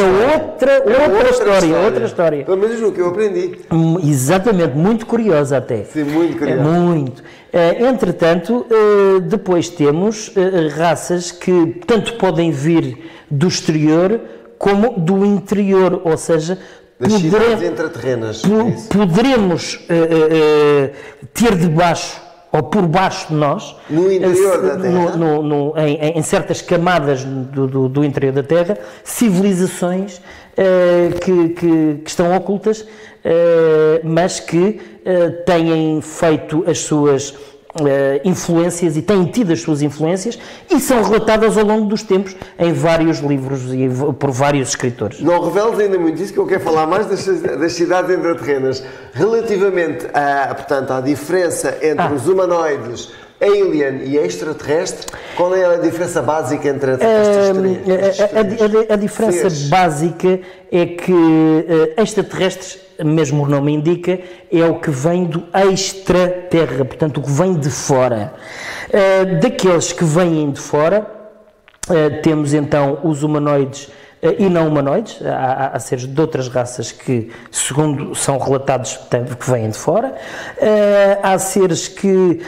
é outra história. Pelo menos no que eu aprendi. Exatamente, muito curiosa até. Sim, muito curiosa. Muito. Entretanto, depois temos raças que tanto podem vir do exterior como do interior, ou seja, das cidades intraterrenas. Poderemos ter debaixo ou por baixo de nós, no interior da Terra, em certas camadas do interior da Terra, civilizações que estão ocultas, mas que têm feito as suas influências e têm tido as suas influências e são relatadas ao longo dos tempos em vários livros e por vários escritores. Não reveles ainda muito isso, que eu quero falar mais das cidades intraterrenas. Relativamente à diferença entre os humanoides, alien e extraterrestre, qual é a diferença básica entre estes três? A diferença básica é que extraterrestres, mesmo o nome indica, é o que vem do extraterra, portanto o que vem de fora. Daqueles que vêm de fora, temos então os humanoides e não humanoides. Há seres de outras raças que, segundo são relatados, que vêm de fora. Há seres que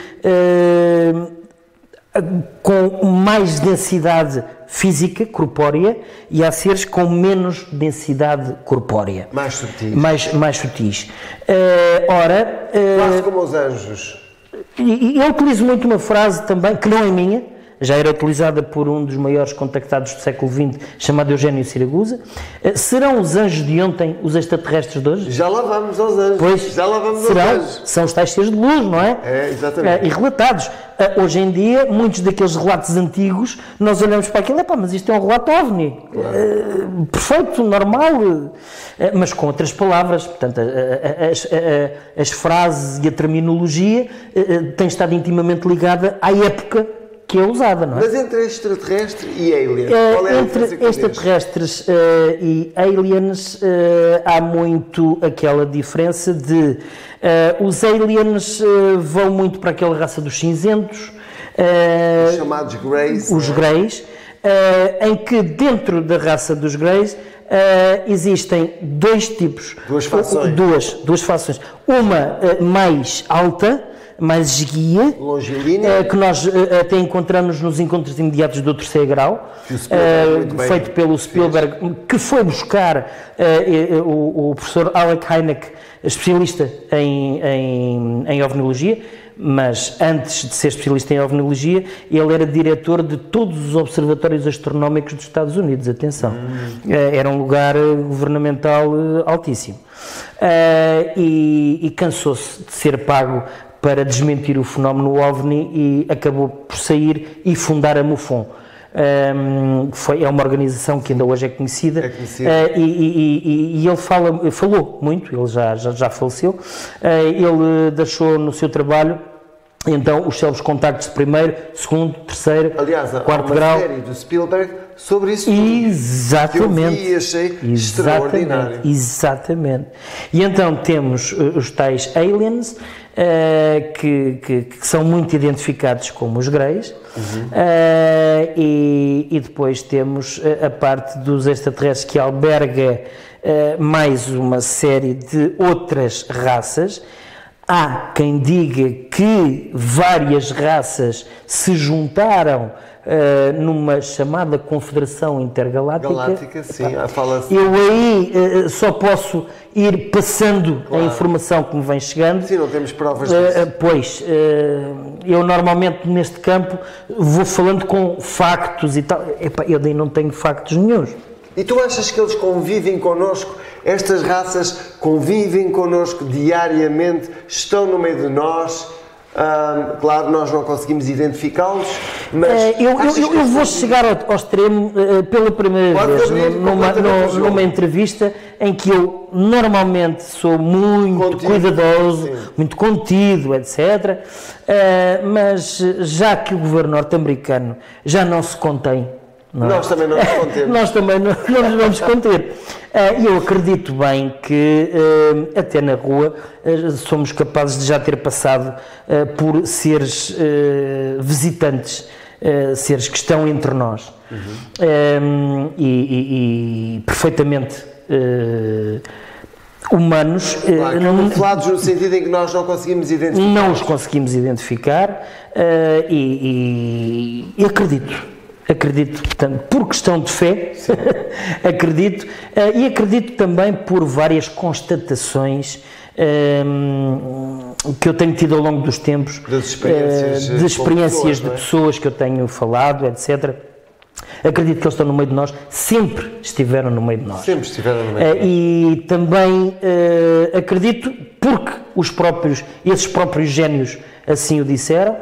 com mais densidade física, corpórea, e há seres com menos densidade corpórea. Mais sutis. Mais sutis. Quase como os anjos. E eu utilizo muito uma frase também, que não é minha, já era utilizada por um dos maiores contactados do século XX, chamado Eugênio Siragusa. Serão os anjos de ontem os extraterrestres de hoje? Já lá vamos aos anjos. Pois, já lá vamos serão, aos anjos. São os tais seres de luz, não é? É, exatamente. E relatados. Hoje em dia, muitos daqueles relatos antigos, nós olhamos para aquilo, mas isto é um relato OVNI. Claro. Perfeito, normal, mas com outras palavras. Portanto, as frases e a terminologia têm estado intimamente ligada à época que é usada, não é? Mas entre extraterrestre e alien, qual é a diferença que extraterrestres e aliens, há muito aquela diferença de os aliens vão muito para aquela raça dos cinzentos, os chamados Greys, os Greys, em que dentro da raça dos Greys existem dois tipos, duas fações, duas fações, uma mais alta, mais esguia, que nós até encontramos nos encontros imediatos do terceiro grau, feito pelo Spielberg, que foi buscar o professor Alec Hynek, especialista em ovniologia, mas antes de ser especialista em ovniologia, ele era diretor de todos os observatórios astronómicos dos Estados Unidos, atenção. Era um lugar governamental altíssimo. E cansou-se de ser pago para desmentir o fenómeno OVNI e acabou por sair e fundar a MUFON. É uma organização que ainda hoje é conhecida, e ele falou muito, ele já faleceu, ele deixou no seu trabalho então os célebres contactos de primeiro, segundo, terceiro, quarto grau. Aliás, há uma série do Spielberg sobre isso. Exatamente. Que eu vi e achei extraordinário. Exatamente. E então temos os tais aliens, que são muito identificados como os Greys, e depois temos a parte dos extraterrestres que alberga mais uma série de outras raças. Há quem diga que várias raças se juntaram numa chamada Confederação Intergaláctica. Sim, fala-se. Eu aí só posso ir passando a informação que me vem chegando. Sim, não temos provas disso. Pois, eu normalmente neste campo vou falando com factos e tal. Eu daí não tenho factos nenhuns. E tu achas que eles convivem connosco? Estas raças convivem connosco diariamente? Estão no meio de nós? Claro, nós não conseguimos identificá-los, mas... eu vou chegar ao extremo pela primeira vez numa entrevista em que eu normalmente sou muito cuidadoso, muito contido, etc. Mas já que o governo norte-americano já não se contém, nós também não nos contemos. Nós também não nos vamos conter. E eu acredito bem que até na rua somos capazes de já ter passado por seres visitantes, seres que estão entre nós, e perfeitamente humanos. Camuflados no sentido em que nós não conseguimos identificar. Não os conseguimos identificar, e acredito, portanto, por questão de fé, acredito, e acredito também por várias constatações que eu tenho tido ao longo dos tempos, de experiências de pessoas que eu tenho falado, etc. Acredito que eles estão no meio de nós, sempre estiveram no meio de nós. Sempre estiveram no meio de nós. E também acredito porque esses próprios génios assim o disseram.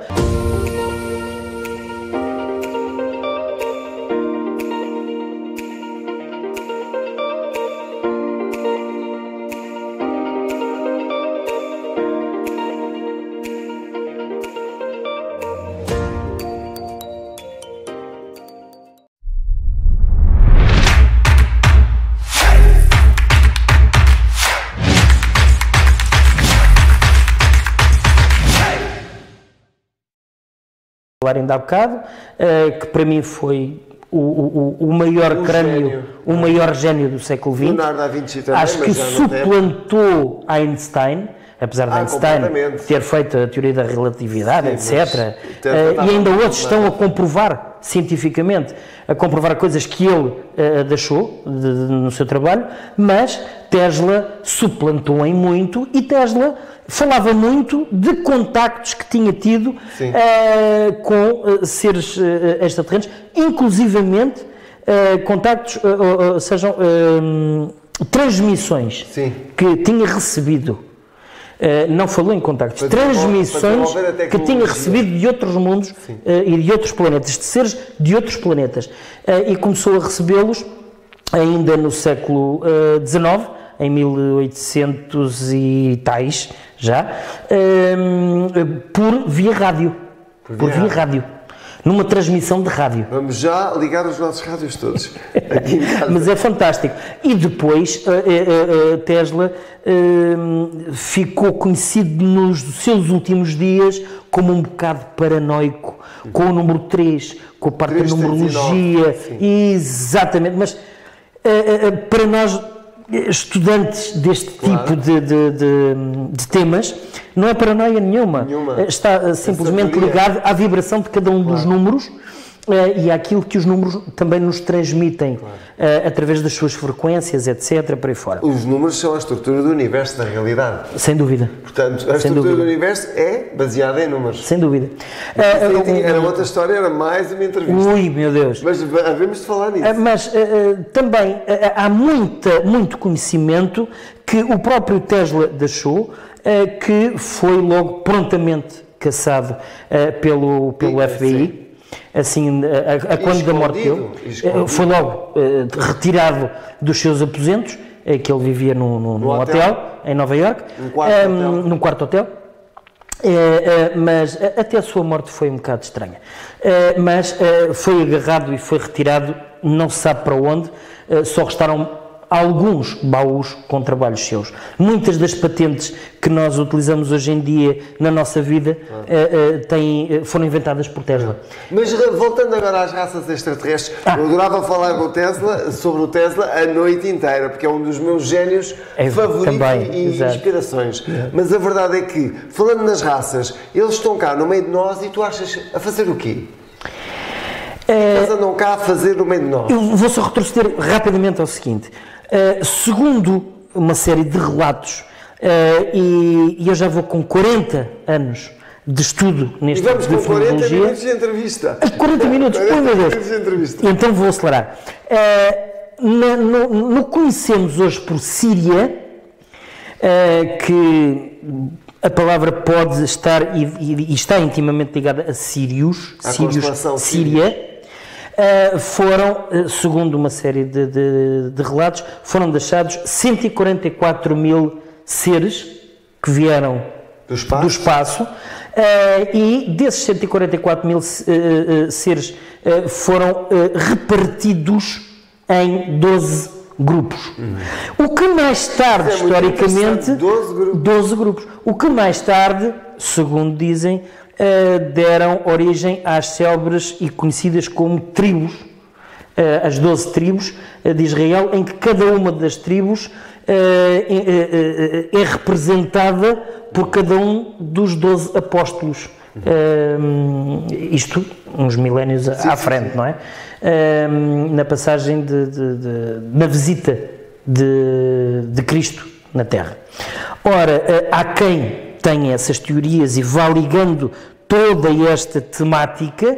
Ainda há bocado, que para mim foi o maior crânio, o maior gênio do século XX. Leonardo da Vinci também, Acho que suplantou Einstein, apesar de Einstein ter feito a teoria da relatividade, etc. E ainda outros estão a comprovar, cientificamente, a comprovar coisas que ele deixou no seu trabalho, mas Tesla suplantou em muito, e Tesla falava muito de contactos que tinha tido com seres extraterrenos, inclusivamente contactos, sejam transmissões que tinha recebido. Não falou em contactos, transmissões que tinha recebido de outros mundos e de outros planetas, de seres de outros planetas. E começou a recebê-los ainda no século XIX, em 1800 e tais, já, por via rádio. Por via rádio. Numa transmissão de rádio. Vamos já ligar os nossos rádios todos. Mas é fantástico. E depois Tesla ficou conhecido nos seus últimos dias como um bocado paranoico, com o número 3, com a parte da numerologia. Exatamente. Mas para nós, estudantes deste tipo de temas, não é paranoia nenhuma. Está simplesmente ligado à vibração de cada um dos números e àquilo que os números também nos transmitem através das suas frequências, etc. Por aí fora. Os números são a estrutura do universo, da realidade. Sem dúvida. Portanto, a estrutura do universo é baseada em números. Sem dúvida. Era outra história, era mais uma entrevista. Ui, meu Deus. Mas havemos de falar nisso. Mas também há muito conhecimento que o próprio Tesla deixou, que foi logo prontamente caçado pelo FBI. Assim, quando da morte dele, foi logo retirado dos seus aposentos, que ele vivia num hotel em Nova Iorque, num quarto hotel. Mas até a sua morte foi um bocado estranha. Mas foi agarrado e foi retirado, não se sabe para onde, só restaram alguns baús com trabalhos seus. Muitas das patentes que nós utilizamos hoje em dia na nossa vida foram inventadas por Tesla. Mas voltando agora às raças extraterrestres, eu adorava falar com o Tesla, sobre o Tesla a noite inteira, porque é um dos meus génios favoritos e inspirações. Mas a verdade é que, falando nas raças, eles estão cá no meio de nós e tu achas a fazer o quê? Eles andam cá a fazer no meio de nós. Eu vou só retroceder rapidamente ao seguinte. Segundo uma série de relatos, e eu já vou com 40 anos de estudo neste tipo de fenomenologia. 40 minutos de entrevista. 40 minutos, meu Deus. Então vou acelerar. No conhecemos hoje por Síria, que a palavra pode estar e está intimamente ligada a Sírios, Síria. Foram, segundo uma série de relatos, foram deixados 144 mil seres que vieram do espaço, e desses 144 mil seres foram repartidos em 12 grupos. O que mais tarde, historicamente, 12 grupos. O que mais tarde, segundo dizem, deram origem às célebres e conhecidas como tribos, as 12 tribos de Israel, em que cada uma das tribos é representada por cada um dos 12 apóstolos. Isto uns milénios à frente, não é? Na passagem na visita de Cristo na Terra. Ora, há quem tenha essas teorias e vá ligando toda esta temática,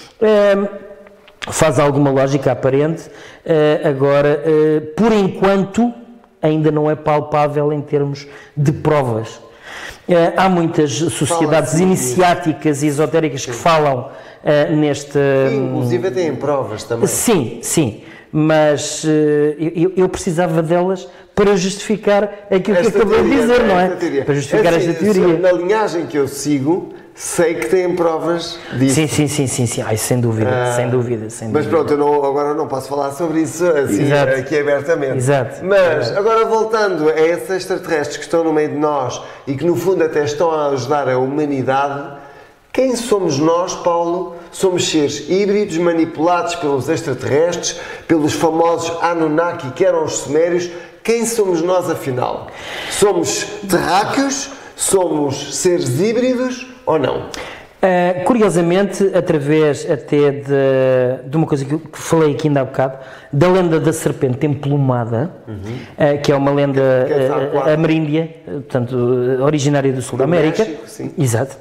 faz alguma lógica aparente, agora, por enquanto, ainda não é palpável em termos de provas. Há muitas sociedades iniciáticas e esotéricas que falam neste... Inclusive têm provas também. Sim, mas eu precisava delas para justificar aquilo que acabei de dizer, não é? Para justificar esta teoria. Na linhagem que eu sigo, sei que têm provas disso. Sim. Ai, sem dúvida. Mas pronto, agora não posso falar sobre isso assim, aqui abertamente. Exato. Mas, agora voltando a esses extraterrestres que estão no meio de nós e que no fundo até estão a ajudar a humanidade, Quem somos nós, Paulo? Somos seres híbridos manipulados pelos extraterrestres, pelos famosos Anunnaki, que eram os sumérios. Quem somos nós, afinal? Somos terráqueos? Somos seres híbridos ou não? Curiosamente, através até de uma coisa que falei aqui ainda há bocado, da lenda da serpente emplumada, que é uma lenda ameríndia, portanto, originária do sul da América. México, sim. Exato.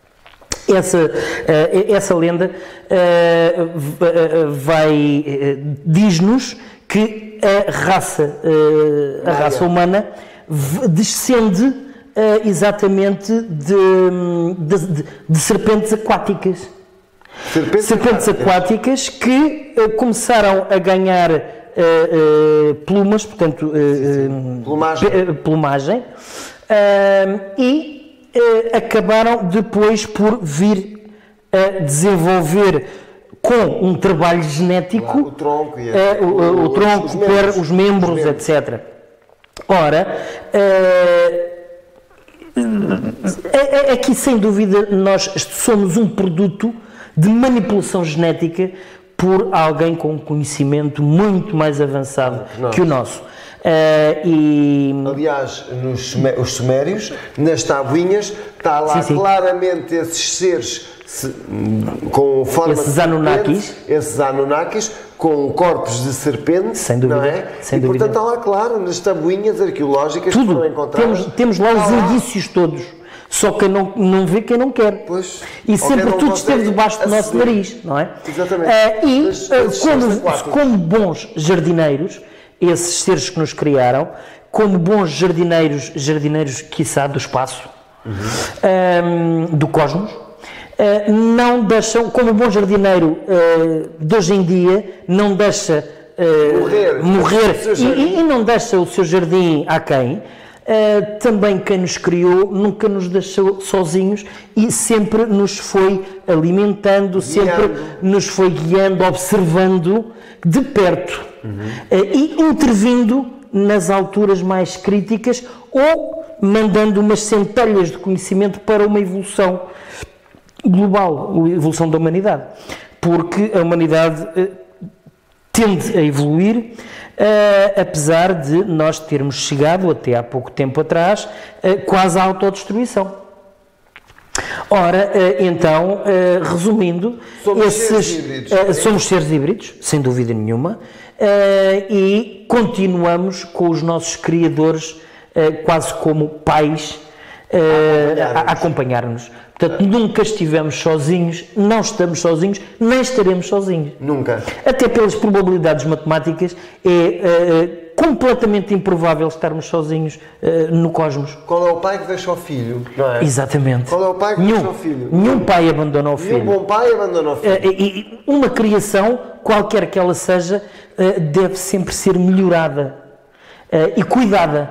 Essa lenda diz-nos que a raça humana descende exatamente de serpentes aquáticas. Serpentes aquáticas que começaram a ganhar plumas, portanto, plumagem, e acabaram depois por vir a desenvolver com um trabalho genético o tronco, os membros, etc. Ora, aqui sem dúvida nós somos um produto de manipulação genética por alguém com um conhecimento muito mais avançado que o nosso. Aliás, os sumérios, nas tabuinhas, está lá claramente esses seres com forma esses de Anunnakis. Esses Anunnakis com corpos de serpente, sem dúvida, não é? Sem e dúvida. Portanto está lá claro, nas tabuinhas arqueológicas que foram encontradas. Temos lá os indícios todos, só que não vê quem não quer. Pois, e sempre tudo esteve debaixo do nosso nariz, não é? Exatamente. Como bons jardineiros, esses seres que nos criaram, como bons jardineiros quiçá do espaço, do cosmos, não deixam, como bom jardineiro de hoje em dia, não deixa morrer e não deixa o seu jardim aquém. Também quem nos criou nunca nos deixou sozinhos e sempre nos foi alimentando, sempre nos foi guiando, observando de perto e intervindo nas alturas mais críticas ou mandando umas centelhas de conhecimento para uma evolução global, a evolução da humanidade, porque a humanidade tende a evoluir, apesar de nós termos chegado até há pouco tempo atrás quase à autodestruição. Ora, então, resumindo, somos seres híbridos, sem dúvida nenhuma, e continuamos com os nossos criadores quase como pais a acompanhar-nos. Portanto, nunca estivemos sozinhos, não estamos sozinhos, nem estaremos sozinhos. Nunca. Até pelas probabilidades matemáticas, é completamente improvável estarmos sozinhos no cosmos. Qual é o pai que deixa o filho, não é? Exatamente. Qual é o pai que deixa o filho? Nenhum pai abandona o filho. Nenhum bom pai abandona o filho. E uma criação, qualquer que ela seja, deve sempre ser melhorada e cuidada.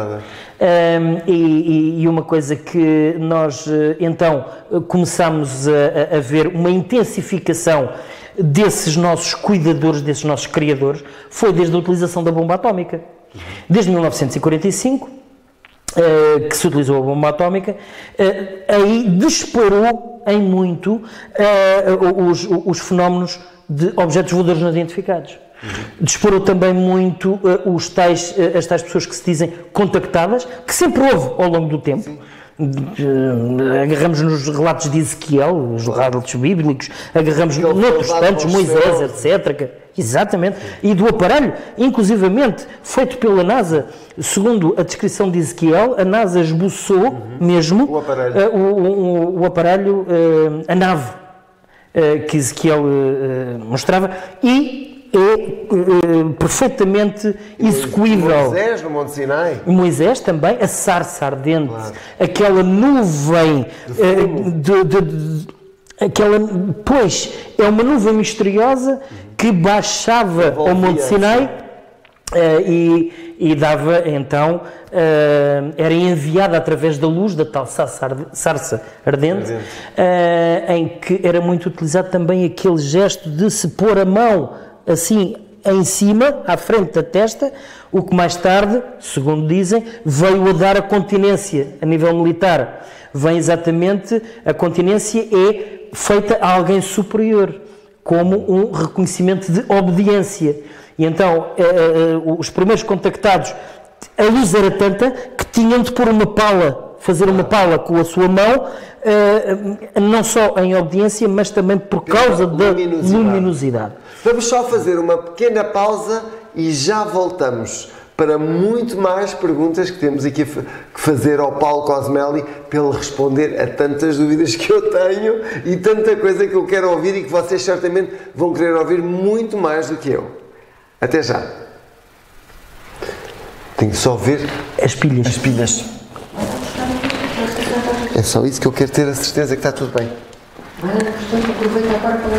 E uma coisa que nós, então, começamos a ver uma intensificação desses nossos cuidadores, desses nossos criadores, foi desde a utilização da bomba atómica. Desde 1945, que se utilizou a bomba atómica, aí disparou em muito os fenómenos de objetos voadores não identificados. Disparou também muito as tais pessoas que se dizem contactadas, que sempre houve ao longo do tempo. Sim. Agarramos nos relatos de Ezequiel, os relatos bíblicos, agarramos noutros tantos, Moisés, etc. Exatamente. E do aparelho, inclusivamente, feito pela NASA, segundo a descrição de Ezequiel, a NASA esboçou mesmo o aparelho, a nave que Ezequiel mostrava e é perfeitamente execuível. Moisés, no Monte Sinai. Moisés também, a sarça ardente, aquela nuvem pois, é uma nuvem misteriosa que baixava ao Monte Sinai e dava, então, era enviada através da luz da tal sarça ardente, em que era muito utilizado também aquele gesto de se pôr a mão assim em cima, à frente da testa, o que mais tarde, segundo dizem, veio a dar a continência a nível militar. Vem exatamente, a continência é feita a alguém superior, como um reconhecimento de obediência. E então, os primeiros contactados, a luz era tanta que tinham de pôr uma pala, fazer uma pala com a sua mão, não só em obediência, mas também por causa da luminosidade. Vamos só fazer uma pequena pausa e já voltamos para muito mais perguntas que temos aqui que fazer ao Paulo Cosmeli para ele responder a tantas dúvidas que eu tenho e tanta coisa que eu quero ouvir e que vocês certamente vão querer ouvir muito mais do que eu. Até já. Tenho que só ver as pilhas. As pilhas. É só isso que eu quero ter a certeza que está tudo bem. Portanto, aproveita agora para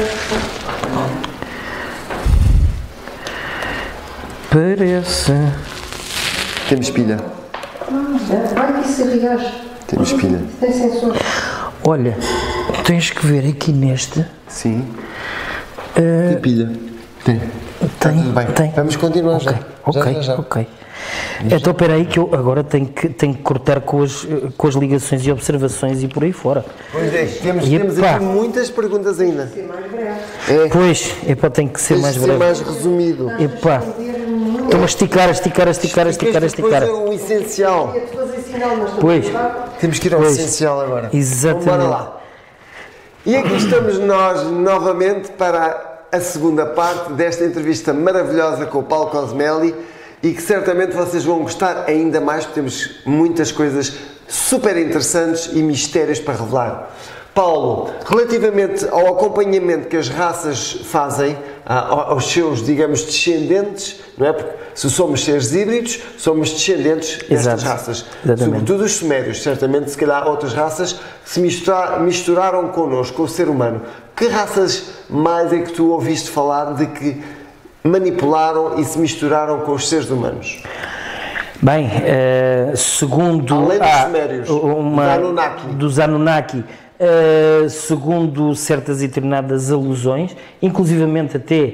Parece. Temos pilha. vai que se reage. Temos pilha. Tem sensor. Olha, tens que ver aqui neste. Sim. Tem pilha. Tem. Tudo bem. Tem. Vamos continuar já. Ok. Então, espera aí que eu agora tenho que cortar com as ligações e observações e por aí fora. Pois é, temos aqui muitas perguntas ainda. Pois, tem que ser mais breve. mais resumido. Estou a esticar. Depois é o essencial. Pois. Temos que ir ao essencial agora. Exatamente. Então, bora lá. E aqui estamos nós novamente para a segunda parte desta entrevista maravilhosa com o Paulo Cosmeli e que certamente vocês vão gostar ainda mais porque temos muitas coisas super interessantes e mistérios para revelar. Paulo, relativamente ao acompanhamento que as raças fazem aos seus, digamos, descendentes, não é? Porque se somos seres híbridos, somos descendentes destas raças. Exatamente. Sobretudo os sumérios, certamente, se calhar outras raças se misturaram connosco, com o ser humano. Que raças mais é que tu ouviste falar de que manipularam e se misturaram com os seres humanos? Bem, segundo além dos sumérios, dos Anunnaki, segundo certas e determinadas alusões, inclusivamente até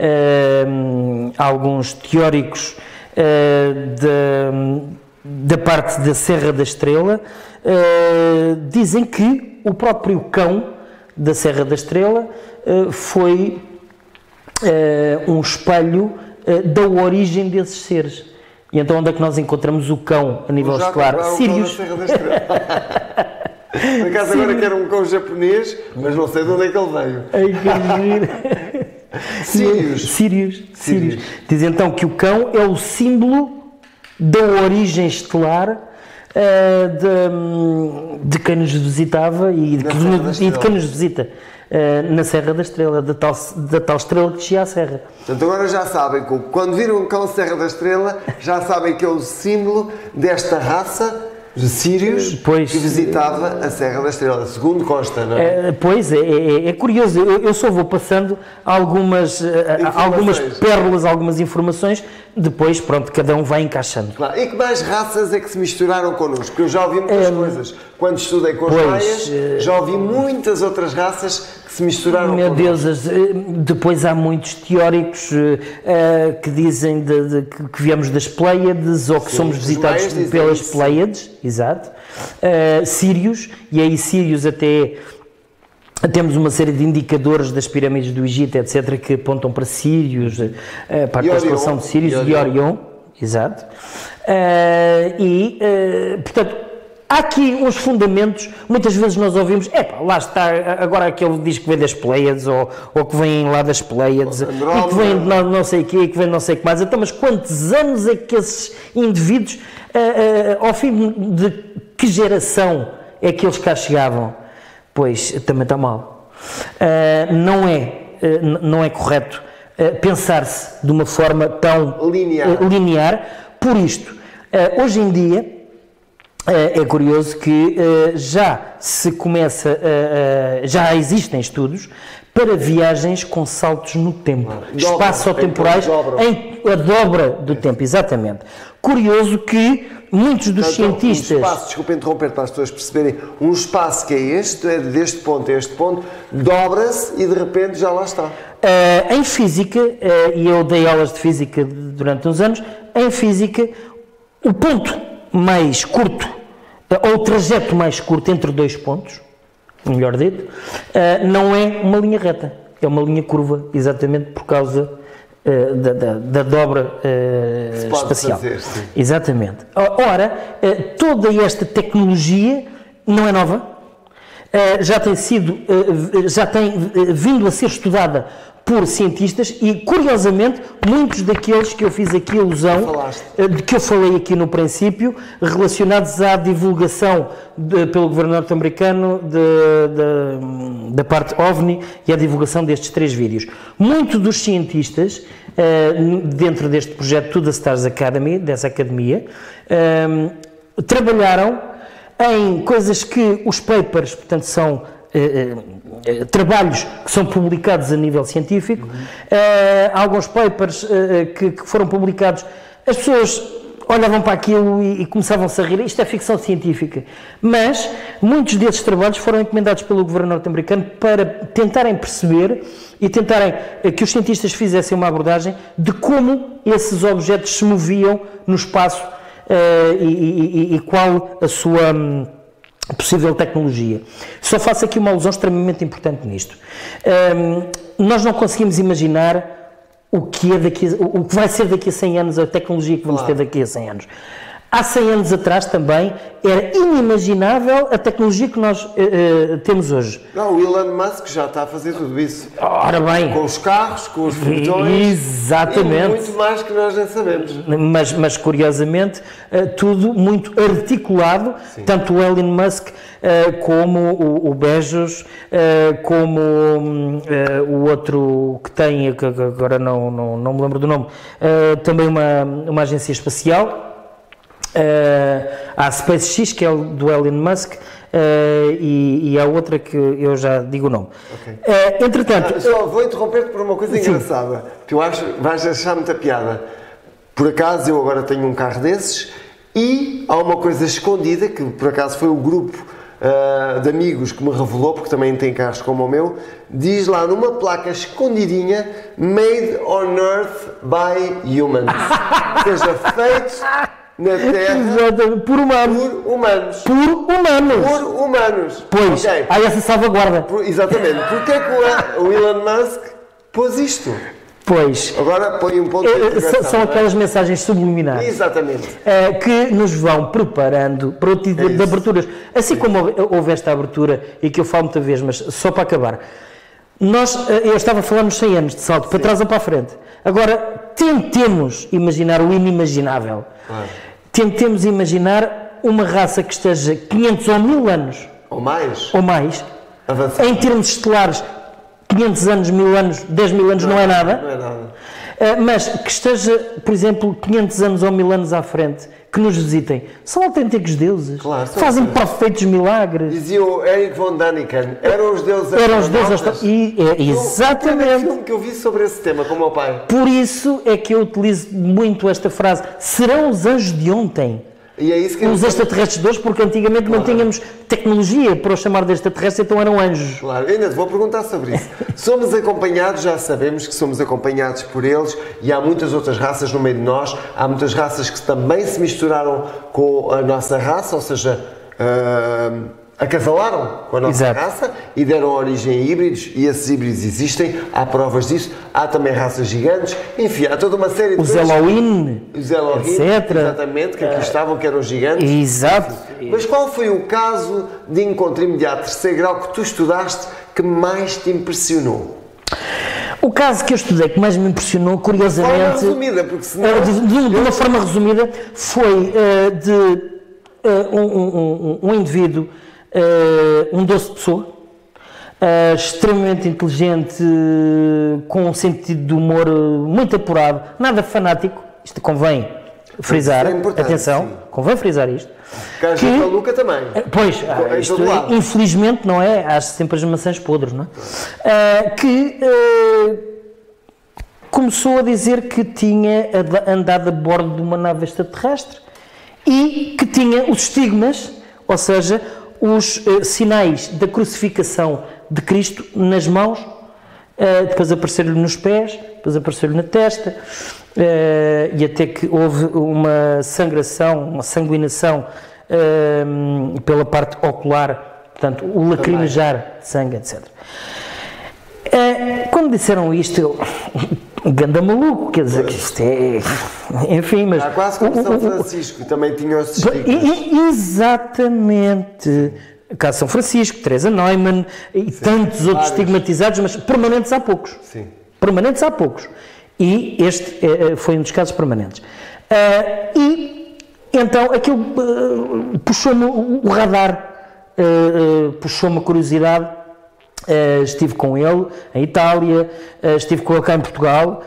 alguns teóricos da parte da Serra da Estrela, dizem que o próprio cão da Serra da Estrela foi um espelho da origem desses seres. E então onde é que nós encontramos o cão a nível estelar? Sírios. Por acaso agora quero um cão japonês, mas não sei de onde é que ele veio. Sírios. Diz então que o cão é o símbolo da origem estelar de quem nos visitava e de quem nos visita na Serra da Estrela, da tal estrela que descia à Serra. Portanto, agora já sabem que quando viram um cão Serra da Estrela, já sabem que é o símbolo desta raça de sírios que visitava a Serra da Estrela, segundo consta, não é? Pois, é curioso, eu só vou passando algumas pérolas, algumas informações, depois, pronto, cada um vai encaixando. Claro. E que mais raças é que se misturaram connosco? Porque eu já ouvi muitas coisas. Quando estudei com os maias, já ouvi muitas outras raças que se misturaram connosco. Meu Deus, depois há muitos teóricos que dizem que viemos das Pleiades ou que somos visitados pelas Pleiades, exato, sírios, e aí sírios até temos uma série de indicadores das pirâmides do Egito, etc., que apontam para Sírios, para a constelação de Sírios e Orion, exato, portanto, há aqui uns fundamentos, muitas vezes nós ouvimos, lá está, agora aquele diz que vem das Pleiades, ou que vem lá das Pleiades, e que vem de não sei o quê, que vem de não sei o que mais, então, mas quantos anos é que esses indivíduos, ao fim de que geração é que eles cá chegavam? Pois, também está mal. Não é correto pensar-se de uma forma tão linear. Por isto, hoje em dia, é curioso que já existem estudos para viagens com saltos no tempo, espaço-temporais, em a dobra do tempo, exatamente. Curioso que muitos dos cientistas... Um espaço, desculpa interromper, para as pessoas perceberem, um espaço que é este, é deste ponto a este ponto, dobra-se e de repente já lá está. Em física, e eu dei aulas de física durante uns anos, em física, o ponto mais curto, ou o trajeto mais curto entre dois pontos, melhor dito, não é uma linha reta, é uma linha curva, exatamente por causa da dobra espacial. Fazer, sim. Exatamente. Ora, toda esta tecnologia não é nova, já tem vindo a ser estudada por cientistas e, curiosamente, muitos daqueles que eu fiz aqui alusão, de que eu falei aqui no princípio, relacionados à divulgação pelo governo norte-americano da parte OVNI e à divulgação destes 3 vídeos. Muitos dos cientistas, dentro deste projeto To The Stars Academy, dessa academia, trabalharam em coisas que os papers, portanto, são trabalhos que são publicados a nível científico, alguns papers que foram publicados, as pessoas olhavam para aquilo e começavam-se a rir, isto é ficção científica, mas muitos desses trabalhos foram encomendados pelo governo norte-americano para tentarem perceber e tentarem que os cientistas fizessem uma abordagem de como esses objetos se moviam no espaço e qual a sua possível tecnologia. Só faço aqui uma alusão extremamente importante nisto. Nós não conseguimos imaginar o que vai ser daqui a 100 anos, a tecnologia que vamos ter daqui a 100 anos. Há 100 anos atrás também era inimaginável a tecnologia que nós temos hoje. Não, o Elon Musk já está a fazer tudo isso. Ora bem. Com os carros, com os foguetões. Exatamente. E muito mais que nós nem sabemos. Mas curiosamente, tudo muito articulado, sim. Tanto o Elon Musk como o Bezos, como o outro que tem, que agora não me lembro do nome, também uma agência espacial. Há a SpaceX, que é do Elon Musk, e há outra que eu já digo o nome. Okay. Entretanto... Só vou interromper-te por uma coisa engraçada, que eu acho vais achar muita piada. Por acaso, eu agora tenho um carro desses e há uma coisa escondida, que por acaso foi o grupo de amigos que me revelou, porque também tem carros como o meu, diz lá numa placa escondidinha Made on Earth by Humans. Ou seja, feito na Terra por humanos. Por humanos. Pois, okay. Há essa salvaguarda. Exatamente. Porquê que o Elon Musk pôs isto? Pois. Agora põe um ponto de interrogação. São aquelas mensagens subliminares. Exatamente. Que nos vão preparando para o tipo de aberturas. Assim como houve esta abertura, e que eu falo muita vez, mas só para acabar. Eu estava a falar nos 100 anos de salto, para trás ou para a frente. Agora, tentemos imaginar o inimaginável. Tentemos imaginar uma raça que esteja 500 ou 1000 anos. Ou mais. Avançado. Em termos estelares, 500 anos, 1000 anos, 10 mil anos não é nada. Não é nada. Mas que esteja, por exemplo, 500 anos ou 1000 anos à frente, que nos visitem, são autênticos deuses. Claro, fazem perfeitos milagres. Dizia o Eric von Däniken, eram os deuses astronautas. Exatamente. O filme que eu vi sobre esse tema com o meu pai. Por isso é que eu utilizo muito esta frase, serão os anjos de ontem. E é isso que os extraterrestres de hoje, porque antigamente não tínhamos tecnologia para os chamar de extraterrestres, então eram anjos. Claro, ainda te vou perguntar sobre isso. Somos acompanhados, já sabemos que somos acompanhados por eles, e há muitas outras raças no meio de nós, há muitas raças que também se misturaram com a nossa raça, ou seja, acasalaram com a nossa raça e deram origem a híbridos, e esses híbridos existem, há provas disso, há também raças gigantes, enfim, há toda uma série de coisas. Os Elohim, etc. Exatamente, que aqui estavam, que eram gigantes. Exato. Mas qual foi o caso de encontro imediato, terceiro grau, que tu estudaste, que mais te impressionou? O caso que eu estudei que mais me impressionou, curiosamente... De forma resumida, porque senão... De uma forma resumida, foi um indivíduo, um doce de pessoa, extremamente inteligente, com um sentido de humor muito apurado, nada fanático, isto convém frisar, atenção, sim. Convém frisar isto. Que a Luca também. Pois, isto, infelizmente, não é? Há sempre as maçãs podres, não é? Começou a dizer que tinha andado a bordo de uma nave extraterrestre e que tinha os estigmas, ou seja, os sinais da crucificação de Cristo nas mãos, depois apareceram-lhe nos pés, depois apareceram-lhe na testa, e até que houve uma sangração, uma sanguinação pela parte ocular, portanto, o lacrimejar de sangue, etc. Quando disseram isto, eu... Ganda maluco, quer dizer que isto é... Enfim, mas... Há quase como São Francisco, também tinha os estigmas. Exatamente. Caso São Francisco, Teresa Neumann e tantos outros estigmatizados, mas permanentes há poucos. Sim. Permanentes há poucos. E este foi um dos casos permanentes. E então aquilo puxou-me o radar, puxou-me a curiosidade. Estive com ele em Itália, estive com ele cá em Portugal,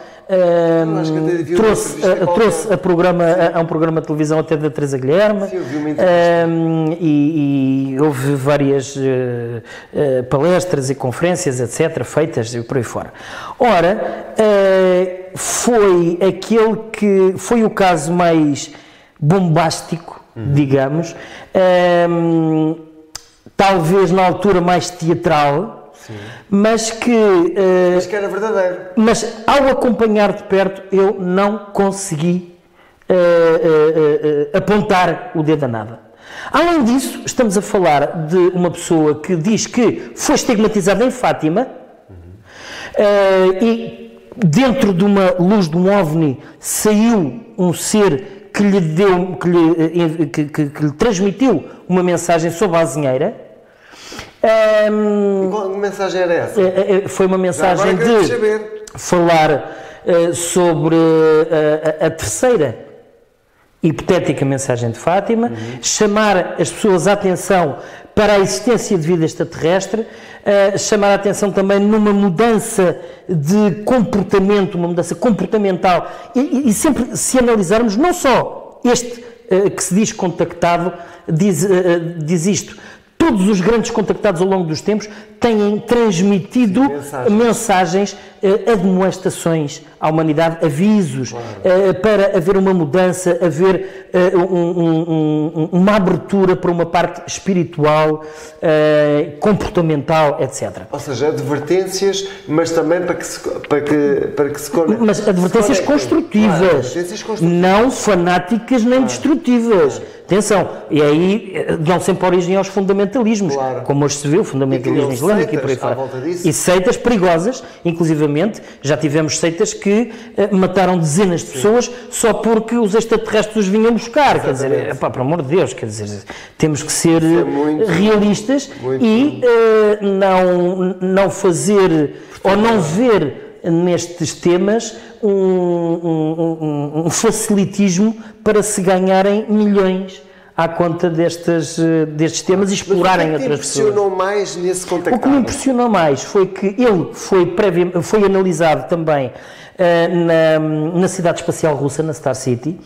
trouxe a um programa de televisão até da Teresa Guilherme. Sim, eu vi uma entrevista. E houve várias palestras e conferências, etc., feitas e por aí fora. Ora, foi aquele que foi o caso mais bombástico, digamos, talvez na altura mais teatral, mas que era verdadeiro. Mas ao acompanhar de perto eu não consegui apontar o dedo a nada. Além disso, estamos a falar de uma pessoa que diz que foi estigmatizada em Fátima, e dentro de uma luz de um OVNI saiu um ser que lhe deu, que lhe transmitiu uma mensagem sobre a azinheira. E qual mensagem era essa? Foi uma mensagem de falar sobre a terceira hipotética mensagem de Fátima, chamar as pessoas a atenção para a existência de vida extraterrestre, chamar a atenção também numa mudança de comportamento, uma mudança comportamental, e sempre se analisarmos, não só este que se diz contactado, diz isto. Todos os grandes contactados ao longo dos tempos têm transmitido mensagens, admoestações à humanidade, avisos, para haver uma mudança, haver uma abertura para uma parte espiritual, comportamental, etc. Ou seja, advertências, mas também para que se conectem. Mas advertências construtivas, não fanáticas nem destrutivas. Atenção, e aí dão sempre origem aos fundamentalismos, como hoje se vê, o fundamentalismo islâmico e por aí fora. E seitas perigosas, inclusivamente, já tivemos seitas que mataram dezenas de pessoas só porque os extraterrestres os vinham buscar. Exatamente. Quer dizer, pelo amor de Deus, quer dizer, temos que ser realistas e não fazer ou não ver nestes temas um facilitismo para se ganharem milhões à conta destes temas e explorarem outras pessoas. O que me impressionou mais nesse contacto? O que me impressionou mais foi que ele foi analisado também na cidade espacial russa, na Star City.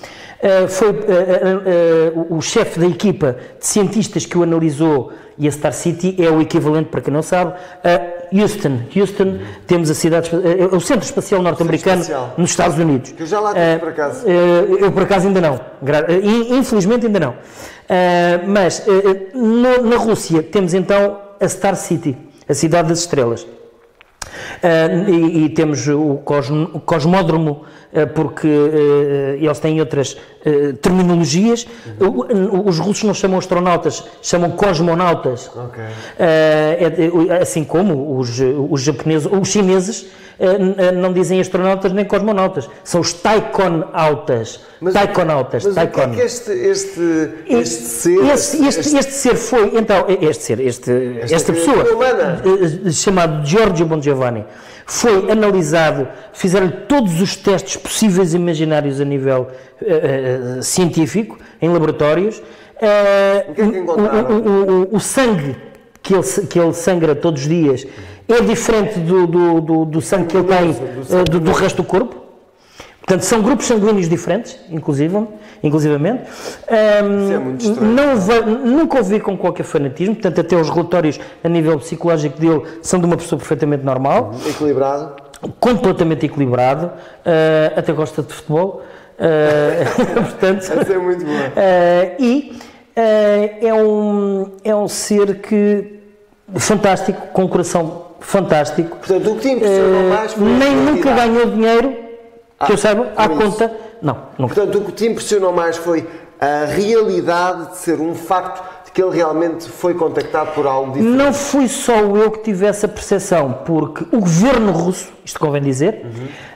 O chefe da equipa de cientistas que o analisou, e a Star City é o equivalente, para quem não sabe, a Houston. Houston, temos a cidade, o Centro Espacial Norte-Americano nos Estados Unidos. Que eu já lá tive, por acaso. Eu, por acaso, ainda não. Infelizmente, ainda não. Mas, na Rússia, temos então a Star City, a Cidade das Estrelas. E temos o cosmódromo, porque eles têm outras terminologias. Os russos não chamam astronautas, chamam cosmonautas. Assim como os japoneses ou os chineses não dizem astronautas nem cosmonautas, são os taikonautas. Mas o que é que este ser foi, então, esta pessoa, chamado Giorgio Bongiovanni, foi analisado, fizeram todos os testes possíveis e imaginários a nível científico, em laboratórios. O que é que encontraram? O sangue que ele sangra todos os dias é diferente do sangue que ele tem do resto do corpo. Portanto, são grupos sanguíneos diferentes, inclusivamente. Isso é muito estranho. Nunca ouvi com qualquer fanatismo, portanto, até os relatórios a nível psicológico dele são de uma pessoa perfeitamente normal. Equilibrado. Completamente equilibrado, até gosta de futebol. Portanto, Essa é muito boa. É um ser que fantástico, com um coração fantástico. Portanto, o que te impressionou mais foi Nem a nunca realidade. ganhou dinheiro, que eu saiba, à por isso. conta. Não, nunca. Portanto, o que te impressionou mais foi a realidade de ser um facto de que ele realmente foi contactado por algo diferente. Não fui só eu que tive essa percepção, porque o governo russo, isto convém dizer,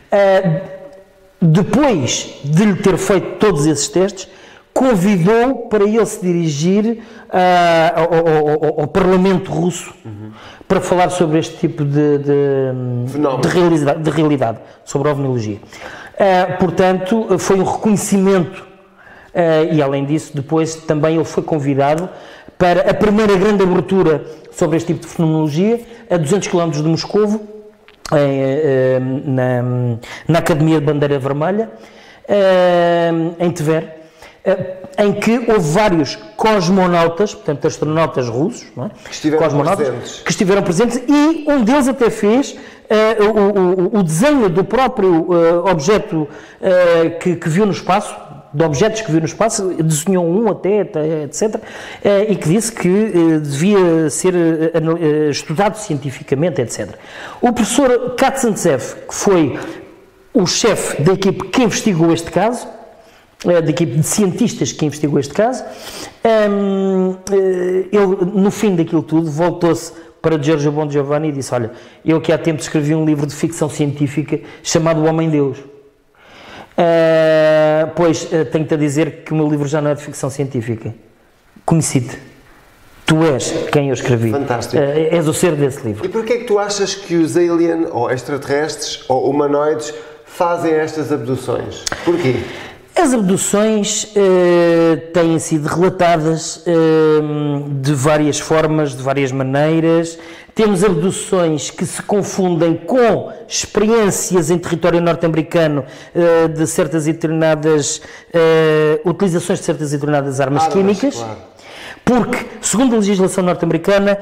depois de lhe ter feito todos esses testes, convidou para ele se dirigir ao Parlamento russo para falar sobre este tipo de realidade, sobre a ovniologia. Portanto, foi um reconhecimento e, além disso, depois também ele foi convidado para a primeira grande abertura sobre este tipo de fenomenologia, a 200 km de Moscovo, na Academia de Bandeira Vermelha, em Tver, em que houve vários cosmonautas, portanto astronautas russos, não é? Que estiveram presentes, e um deles até fez o desenho do próprio objeto que viu no espaço, de objetos que viu no espaço, desenhou um até etc., e que disse que devia ser estudado cientificamente, etc. O professor Katsantsev, que foi o chefe da equipe que investigou este caso, da equipe de cientistas que investigou este caso, ele, no fim daquilo tudo, voltou-se para Giorgio Bon Giovanni e disse: olha, eu que há tempo escrevi um livro de ficção científica chamado O Homem-Deus. Pois, tenho-te a dizer que o meu livro já não é de ficção científica. Conheci-te. Tu és quem eu escrevi. Fantástico. És o ser desse livro. E porquê é que tu achas que os alien, ou extraterrestres, ou humanoides, fazem estas abduções? Porquê? As abduções têm sido relatadas de várias formas, de várias maneiras. Temos abduções que se confundem com experiências em território norte-americano de certas e determinadas utilizações de certas e determinadas armas químicas. Claro. Porque, segundo a legislação norte-americana,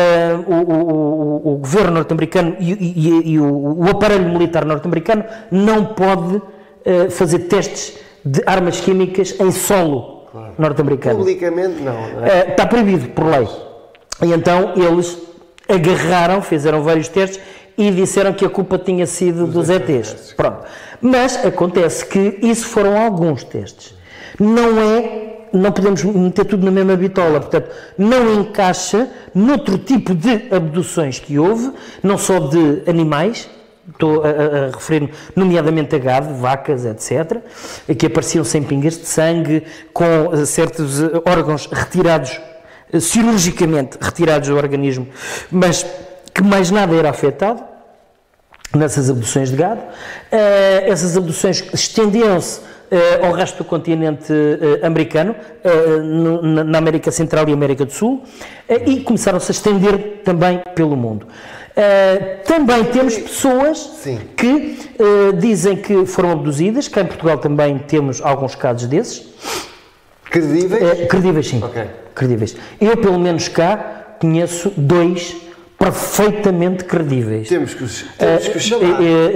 o governo norte-americano e o aparelho militar norte-americano não pode fazer testes de armas químicas em solo norte-americano. Publicamente, não é? Está proibido por lei. E então eles fizeram vários testes e disseram que a culpa tinha sido dos ETs. Pronto. Mas acontece que isso foram alguns testes. Não podemos meter tudo na mesma bitola, portanto, não encaixa noutro tipo de abduções que houve, não só de animais, estou a referir nomeadamente a gado, vacas, etc., que apareciam sem pingas de sangue, com certos órgãos retirados, cirurgicamente retirados do organismo, mas que mais nada era afetado nessas abduções de gado. Essas abduções estendiam-se ao resto do continente americano, na América Central e América do Sul, e começaram-se a estender também pelo mundo. Também temos pessoas que dizem que foram abduzidas, cá em Portugal também temos alguns casos desses. Credíveis? Credíveis, sim. Ok. Credíveis. Eu, pelo menos cá, conheço 2 perfeitamente credíveis. Temos que os chamar.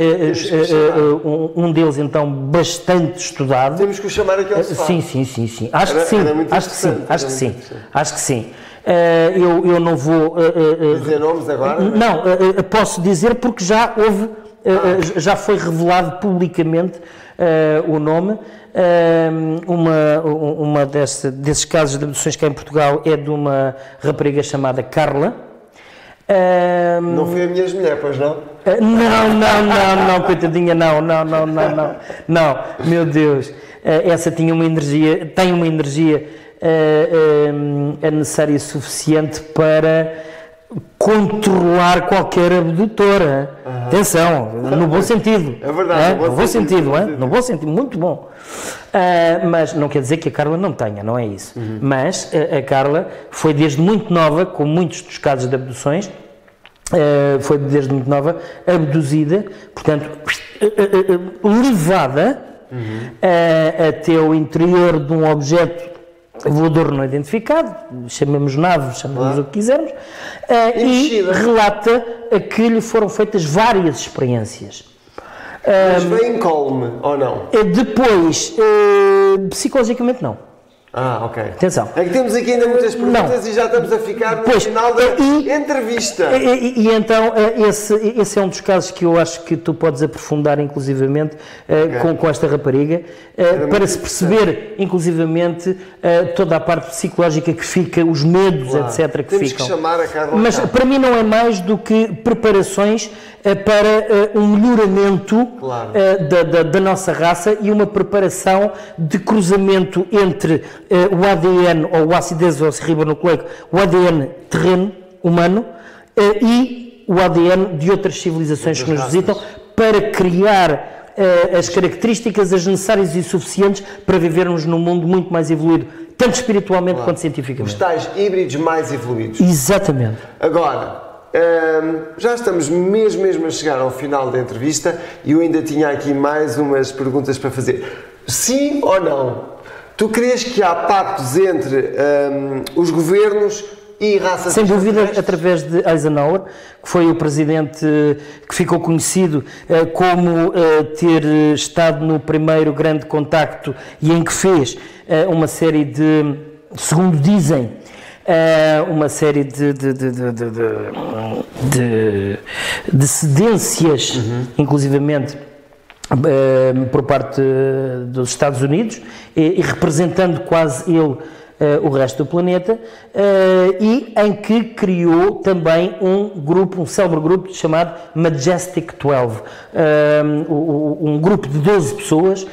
Um deles, então, bastante estudado. Temos que os chamar aquele sofá. Sim. Acho que sim. Eu não vou dizer nomes agora? Não, posso dizer porque já houve, já foi revelado publicamente o nome. Uma desses casos de abduções cá em Portugal é de uma rapariga chamada Carla. Não foi a minha mulher, pois não? Não, coitadinha, não, meu Deus, essa tem uma energia necessária e suficiente para controlar qualquer abdutora. Atenção, no bom sentido. É verdade, no bom sentido, muito bom. Mas não quer dizer que a Carla não tenha, não é isso. Mas a Carla foi desde muito nova, com muitos dos casos de abduções, foi desde muito nova abduzida, portanto, levada até o interior de um objeto voador não identificado, chamemos nave, chamemos o que quisermos, e relata que lhe foram feitas várias experiências. Mas vem incólume, ou não? Depois, psicologicamente não. Ah, ok. Atenção. É que temos aqui ainda muitas perguntas Não. e já estamos a ficar no Pois, final da entrevista. E então, esse é um dos casos que eu acho que tu podes aprofundar, inclusivamente, com esta rapariga, para se perceber, inclusivamente, toda a parte psicológica que fica, os medos, etc., que Temos ficam. que chamar a Carla. Mas para mim não é mais do que preparações para um melhoramento Claro. da nossa raça e uma preparação de cruzamento entre o ADN, ou o ácido desoxirribonucleico, o ADN terreno, humano, e o ADN de outras civilizações que nos visitam, para criar as características, as necessárias e suficientes para vivermos num mundo muito mais evoluído, tanto espiritualmente quanto Os cientificamente. tais híbridos mais evoluídos. Exatamente. Agora, já estamos mesmo a chegar ao final da entrevista e eu ainda tinha aqui mais umas perguntas para fazer. Sim ou não? Tu crês que há pactos entre os governos e raças Sem dúvida, extraterrestres? através de Eisenhower, que foi o presidente que ficou conhecido como ter estado no primeiro grande contacto e em que fez uma série de, segundo dizem, uma série de cedências, inclusivamente, por parte dos Estados Unidos e representando quase ele o resto do planeta, e em que criou também um célebre grupo chamado Majestic 12, um grupo de 12 pessoas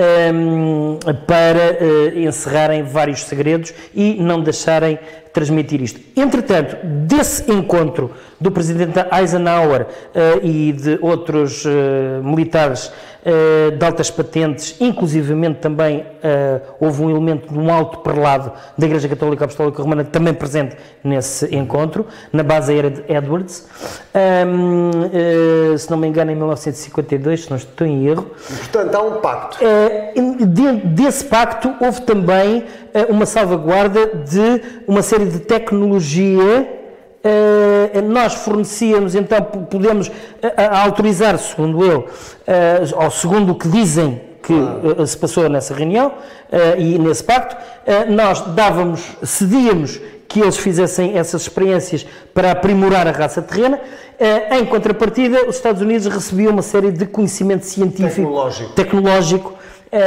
para encerrarem vários segredos e não deixarem transmitir isto. Entretanto, desse encontro do presidente Eisenhower e de outros militares de altas patentes, inclusivamente também houve um elemento de um alto prelado da Igreja Católica Apostólica Romana também presente nesse encontro, na base aérea de Edwards, se não me engano em 1952, se não estou em erro. Portanto, há um pacto. Desse pacto houve também uma salvaguarda de uma série de tecnologia. Nós fornecíamos, então podemos autorizar, segundo ele, ou segundo o que dizem que se passou nessa reunião e nesse pacto, nós cedíamos que eles fizessem essas experiências para aprimorar a raça terrena. Em contrapartida, os Estados Unidos recebiam uma série de conhecimento científico, tecnológico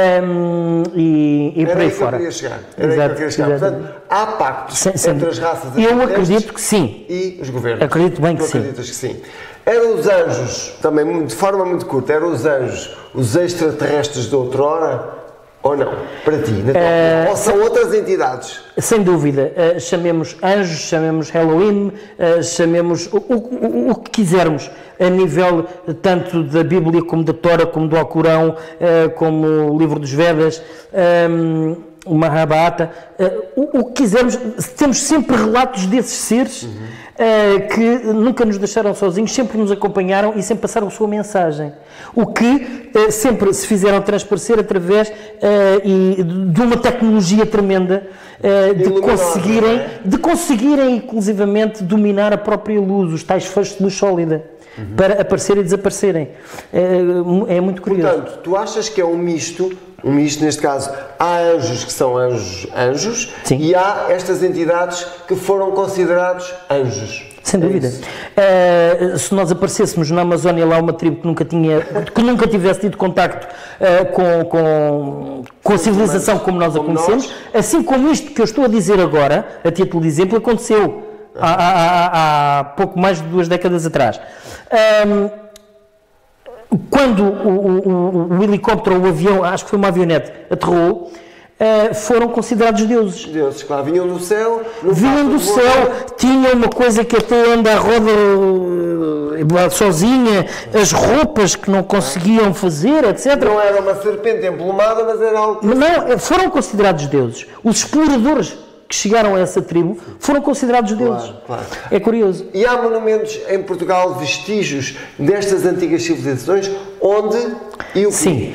e por aí fora. Era aí que eu queria chegar. Portanto, há pactos entre as raças eu acredito que sim. E os governos. Acredito bem que sim. Acreditas que sim. Eram os anjos, também de forma muito curta, eram os anjos, os extraterrestres de outrora, ou não? Para ti, na tua opinião? Ou são outras entidades? Sem dúvida. Chamemos anjos, chamemos Elohim, chamemos o que quisermos, a nível tanto da Bíblia como da Tora, como do Alcorão, como o livro dos Vedas, o Mahabharata, o que quisermos. Temos sempre relatos desses seres que nunca nos deixaram sozinhos, sempre nos acompanharam e sempre passaram a sua mensagem. O que sempre se fizeram transparecer através de uma tecnologia tremenda de conseguirem inclusivamente dominar a própria luz, os tais feixes de luz sólida, para aparecerem e desaparecerem. É muito curioso. Portanto, tu achas que é um misto neste caso, há anjos que são anjos Sim. E há estas entidades que foram considerados anjos. Sem dúvida. Se nós aparecêssemos na Amazónia lá uma tribo que nunca tivesse tido contacto com a civilização como nós a conhecemos, assim como isto que eu estou a dizer agora, a título de exemplo, aconteceu há pouco mais de 2 décadas atrás. Quando o helicóptero ou o avião, acho que foi uma avionete, aterrou, foram considerados deuses. Deuses, claro, vinham do céu. Vinham do céu, tinham uma coisa que até anda à roda sozinha, as roupas que não conseguiam fazer, etc. Não era uma serpente emplumada, mas era algo... Não, foram considerados deuses. Os exploradores que chegaram a essa tribo foram considerados deuses. Claro. É curioso. E há monumentos em Portugal, vestígios destas antigas civilizações, onde e o que? Sim.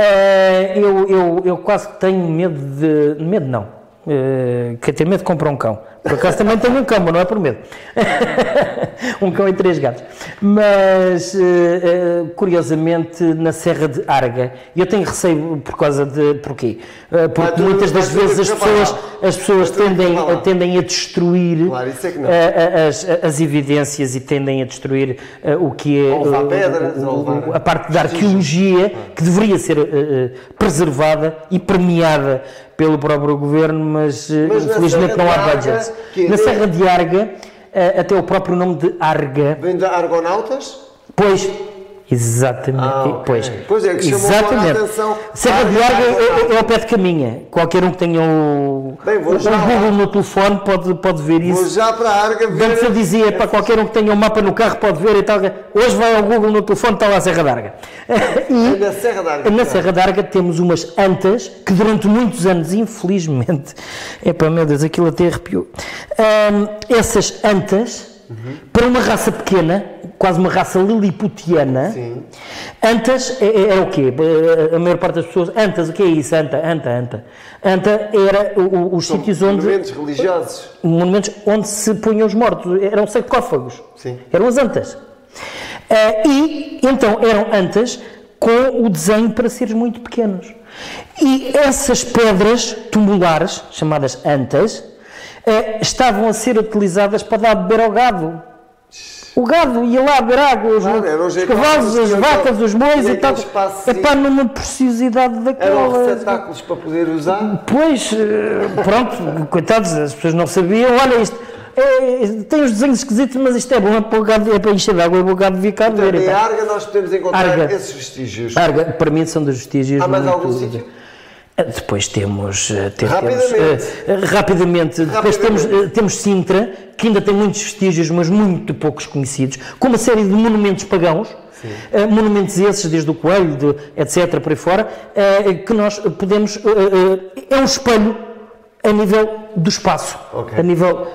Eu quase que tenho medo de... Medo não. Quer ter medo de comprar um cão. Por acaso também tenho um cão, mas não é por medo. Um cão e 3 gatos. Mas, curiosamente, na Serra de Arga, eu tenho receio por causa de... Porquê? Porque muitas das vezes as pessoas tendem a destruir Claro, isso é que não. as evidências e tendem a destruir o que é Ou levar pedras, ou levar a parte da arqueologia que deveria ser preservada e premiada pelo próprio governo, mas infelizmente não há budget. Na Serra de Arga, até o próprio nome de Arga. Vem de Argonautas? Pois, exatamente. Pois é, que chamou a atenção. Serra de Arga é ao pé de caminha. Qualquer um que tenha o Google no telefone pode ver isso. Vou já para a Arga ver. Antes eu dizia, para qualquer um que tenha um mapa no carro pode ver e tal. Hoje vai ao Google no telefone, está lá a Serra de Arga. E na Serra de Arga? Na Serra de Arga temos umas antas que durante muitos anos, infelizmente, meu Deus, aquilo até arrepiou. Essas antas, para uma raça pequena, quase uma raça liliputiana, Sim. Antas é o quê? A maior parte das pessoas, antas, o que é isso? Anta era os sítios onde... Monumentos religiosos. Monumentos onde se punham os mortos, eram sarcófagos. Sim. Eram as antas. E então eram antas com o desenho para seres muito pequenos. E essas pedras tumulares, chamadas antas, estavam a ser utilizadas para dar a beber ao gado. O gado ia lá beber água, os cavalos, as vacas, os bois e tal. Numa preciosidade daquela. Eram receptáculos para poder usar? Pois, pronto, coitados, as pessoas não sabiam. Olha isto, tem os desenhos esquisitos, mas isto é bom, é para o gado, é para encher de água, e o gado devia cá beber. Em Arga nós podemos encontrar esses vestígios. Arga, para mim, são dos vestígios. Há mais algum sítio? Depois temos rapidamente. Depois temos Sintra, que ainda tem muitos vestígios, mas muito poucos conhecidos, com uma série de monumentos pagãos, monumentos esses, desde o Coelho, etc., por aí fora, que nós podemos... é um espelho a nível do espaço, a nível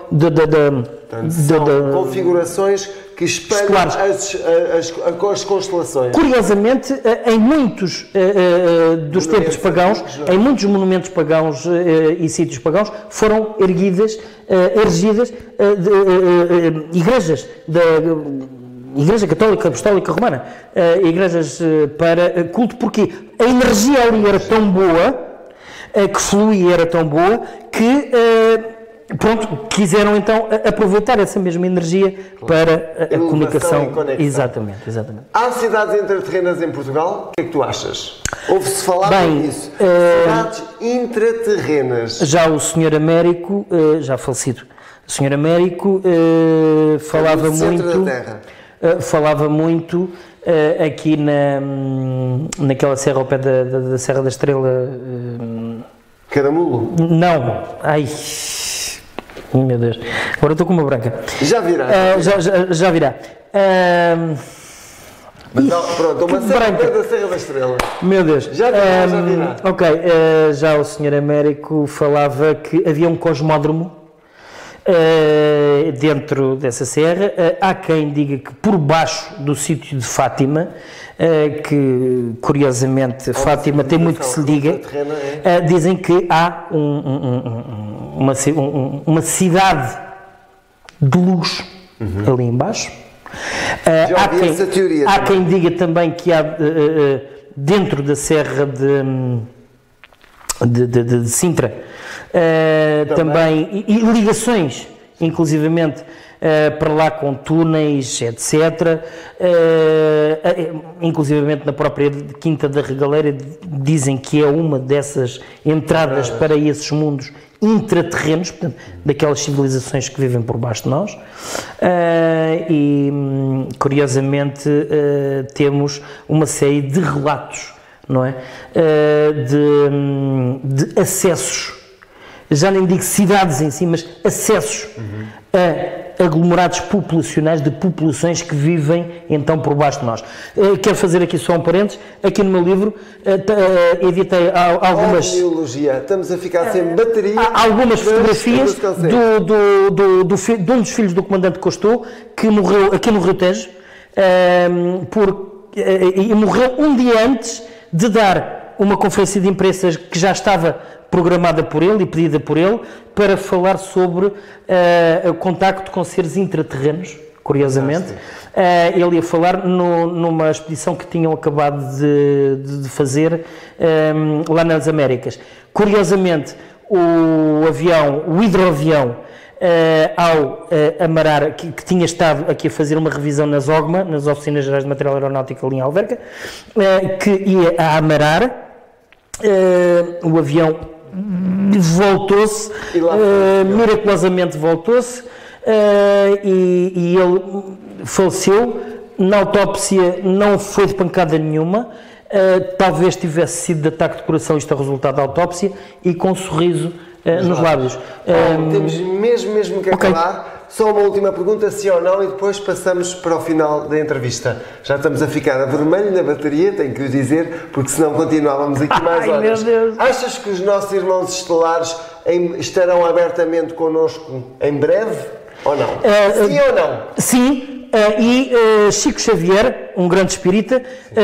são configurações que espelham as constelações. Curiosamente, em muitos dos templos pagãos, em muitos monumentos pagãos e sítios pagãos, foram erigidas igrejas da Igreja Católica Apostólica Romana, igrejas para culto, porque a energia ali era tão boa, que fluía era tão boa, que quiseram então aproveitar essa mesma energia para a comunicação. Exatamente. Há cidades intraterrenas em Portugal? O que é que tu achas? Ouve-se falar disso. Cidades intraterrenas. Já o Sr. Américo, já falecido, o Sr. Américo falava muito aqui naquela serra ao pé da Serra da Estrela. Caramulo? Não. Ai, meu Deus. Agora estou com uma branca. Já virá. Já virá. Mas pronto, uma serra da Serra da Estrela. Meu Deus. Já virá. Ok. Já o Sr. Américo falava que havia um cosmódromo dentro dessa serra. Há quem diga que por baixo do sítio de Fátima, que curiosamente Fátima tem muito que se diga, dizem que há uma cidade de luz ali embaixo. Há quem diga também que há dentro da serra de Sintra também, e ligações, inclusivamente, para lá com túneis, etc. Inclusivamente na própria Quinta da Regaleira dizem que é uma dessas entradas para esses mundos intraterrenos, portanto, daquelas civilizações que vivem por baixo de nós. E, curiosamente, temos uma série de relatos, não é? De acessos, já nem digo cidades em si, mas acessos a aglomerados populacionais de populações que vivem então por baixo de nós. Quero fazer aqui só um parênteses. Aqui no meu livro editei algumas... Biologia. Estamos a ficar sem bateria. Algumas fotografias de um dos filhos do comandante Cousteau, que morreu aqui no Rio Tejo, e morreu um dia antes de dar uma conferência de imprensa que já estava programada por ele e pedida por ele, para falar sobre o contacto com seres intraterrenos, curiosamente. Ele ia falar numa expedição que tinham acabado de fazer lá nas Américas. Curiosamente, o hidroavião, ao amarar, que tinha estado aqui a fazer uma revisão nas OGMA, nas Oficinas Gerais de Material Aeronáutico ali em Alverca, que ia a amarar, o avião voltou-se, miraculosamente voltou-se, e ele faleceu. Na autópsia não foi de pancada nenhuma, talvez tivesse sido de ataque de coração, isto é o resultado da autópsia, e com um sorriso nos lábios. Temos mesmo que acabar. Só uma última pergunta, sim ou não, e depois passamos para o final da entrevista. Já estamos a ficar a vermelho na bateria, tenho que lhe dizer, porque senão continuávamos aqui mais horas. Meu Deus. Achas que os nossos irmãos estelares estarão abertamente connosco em breve, ou não? Sim ou não? Sim. Chico Xavier, um grande espírita,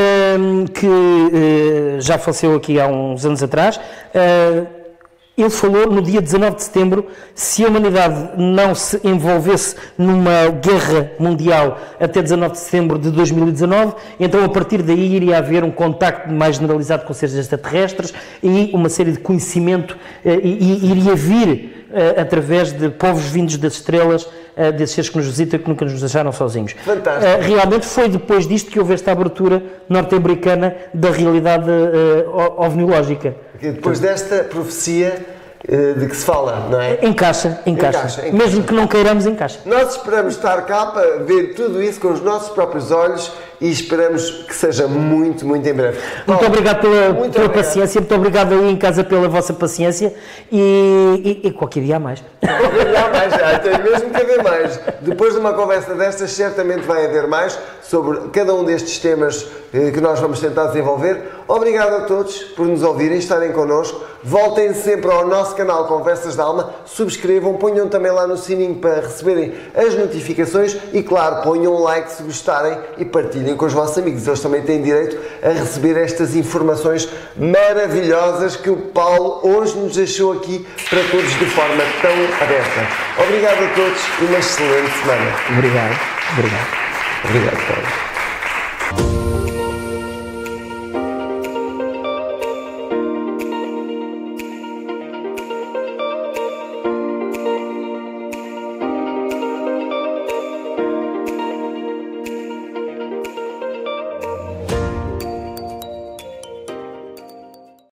que já faleceu aqui há uns anos atrás, ele falou no dia 19 de setembro, se a humanidade não se envolvesse numa guerra mundial até 19 de setembro de 2019, então a partir daí iria haver um contacto mais generalizado com seres extraterrestres e uma série de conhecimento, e iria vir através de povos vindos das estrelas, desses seres que nos visitam e que nunca nos deixaram sozinhos. Fantástico. Realmente foi depois disto que houve esta abertura norte-americana da realidade ovnilógica. Depois desta profecia de que se fala, não é? Encaixa. Mesmo que não queiramos, encaixa. Nós esperamos estar cá para ver tudo isso com os nossos próprios olhos e esperamos que seja muito em breve. Muito obrigado pela paciência, muito obrigado aí em casa pela vossa paciência e qualquer dia há mais. Qualquer dia há mais, já, tem mesmo que haver mais. Depois de uma conversa destas, certamente vai haver mais sobre cada um destes temas que nós vamos tentar desenvolver. Obrigado a todos por nos ouvirem, estarem connosco. Voltem sempre ao nosso canal Conversas da Alma, subscrevam, ponham também lá no sininho para receberem as notificações e, claro, ponham um like se gostarem e partilhem com os vossos amigos. Eles também têm direito a receber estas informações maravilhosas que o Paulo hoje nos deixou aqui para todos de forma tão aberta. Obrigado a todos e uma excelente semana. Obrigado. Obrigado, Paulo.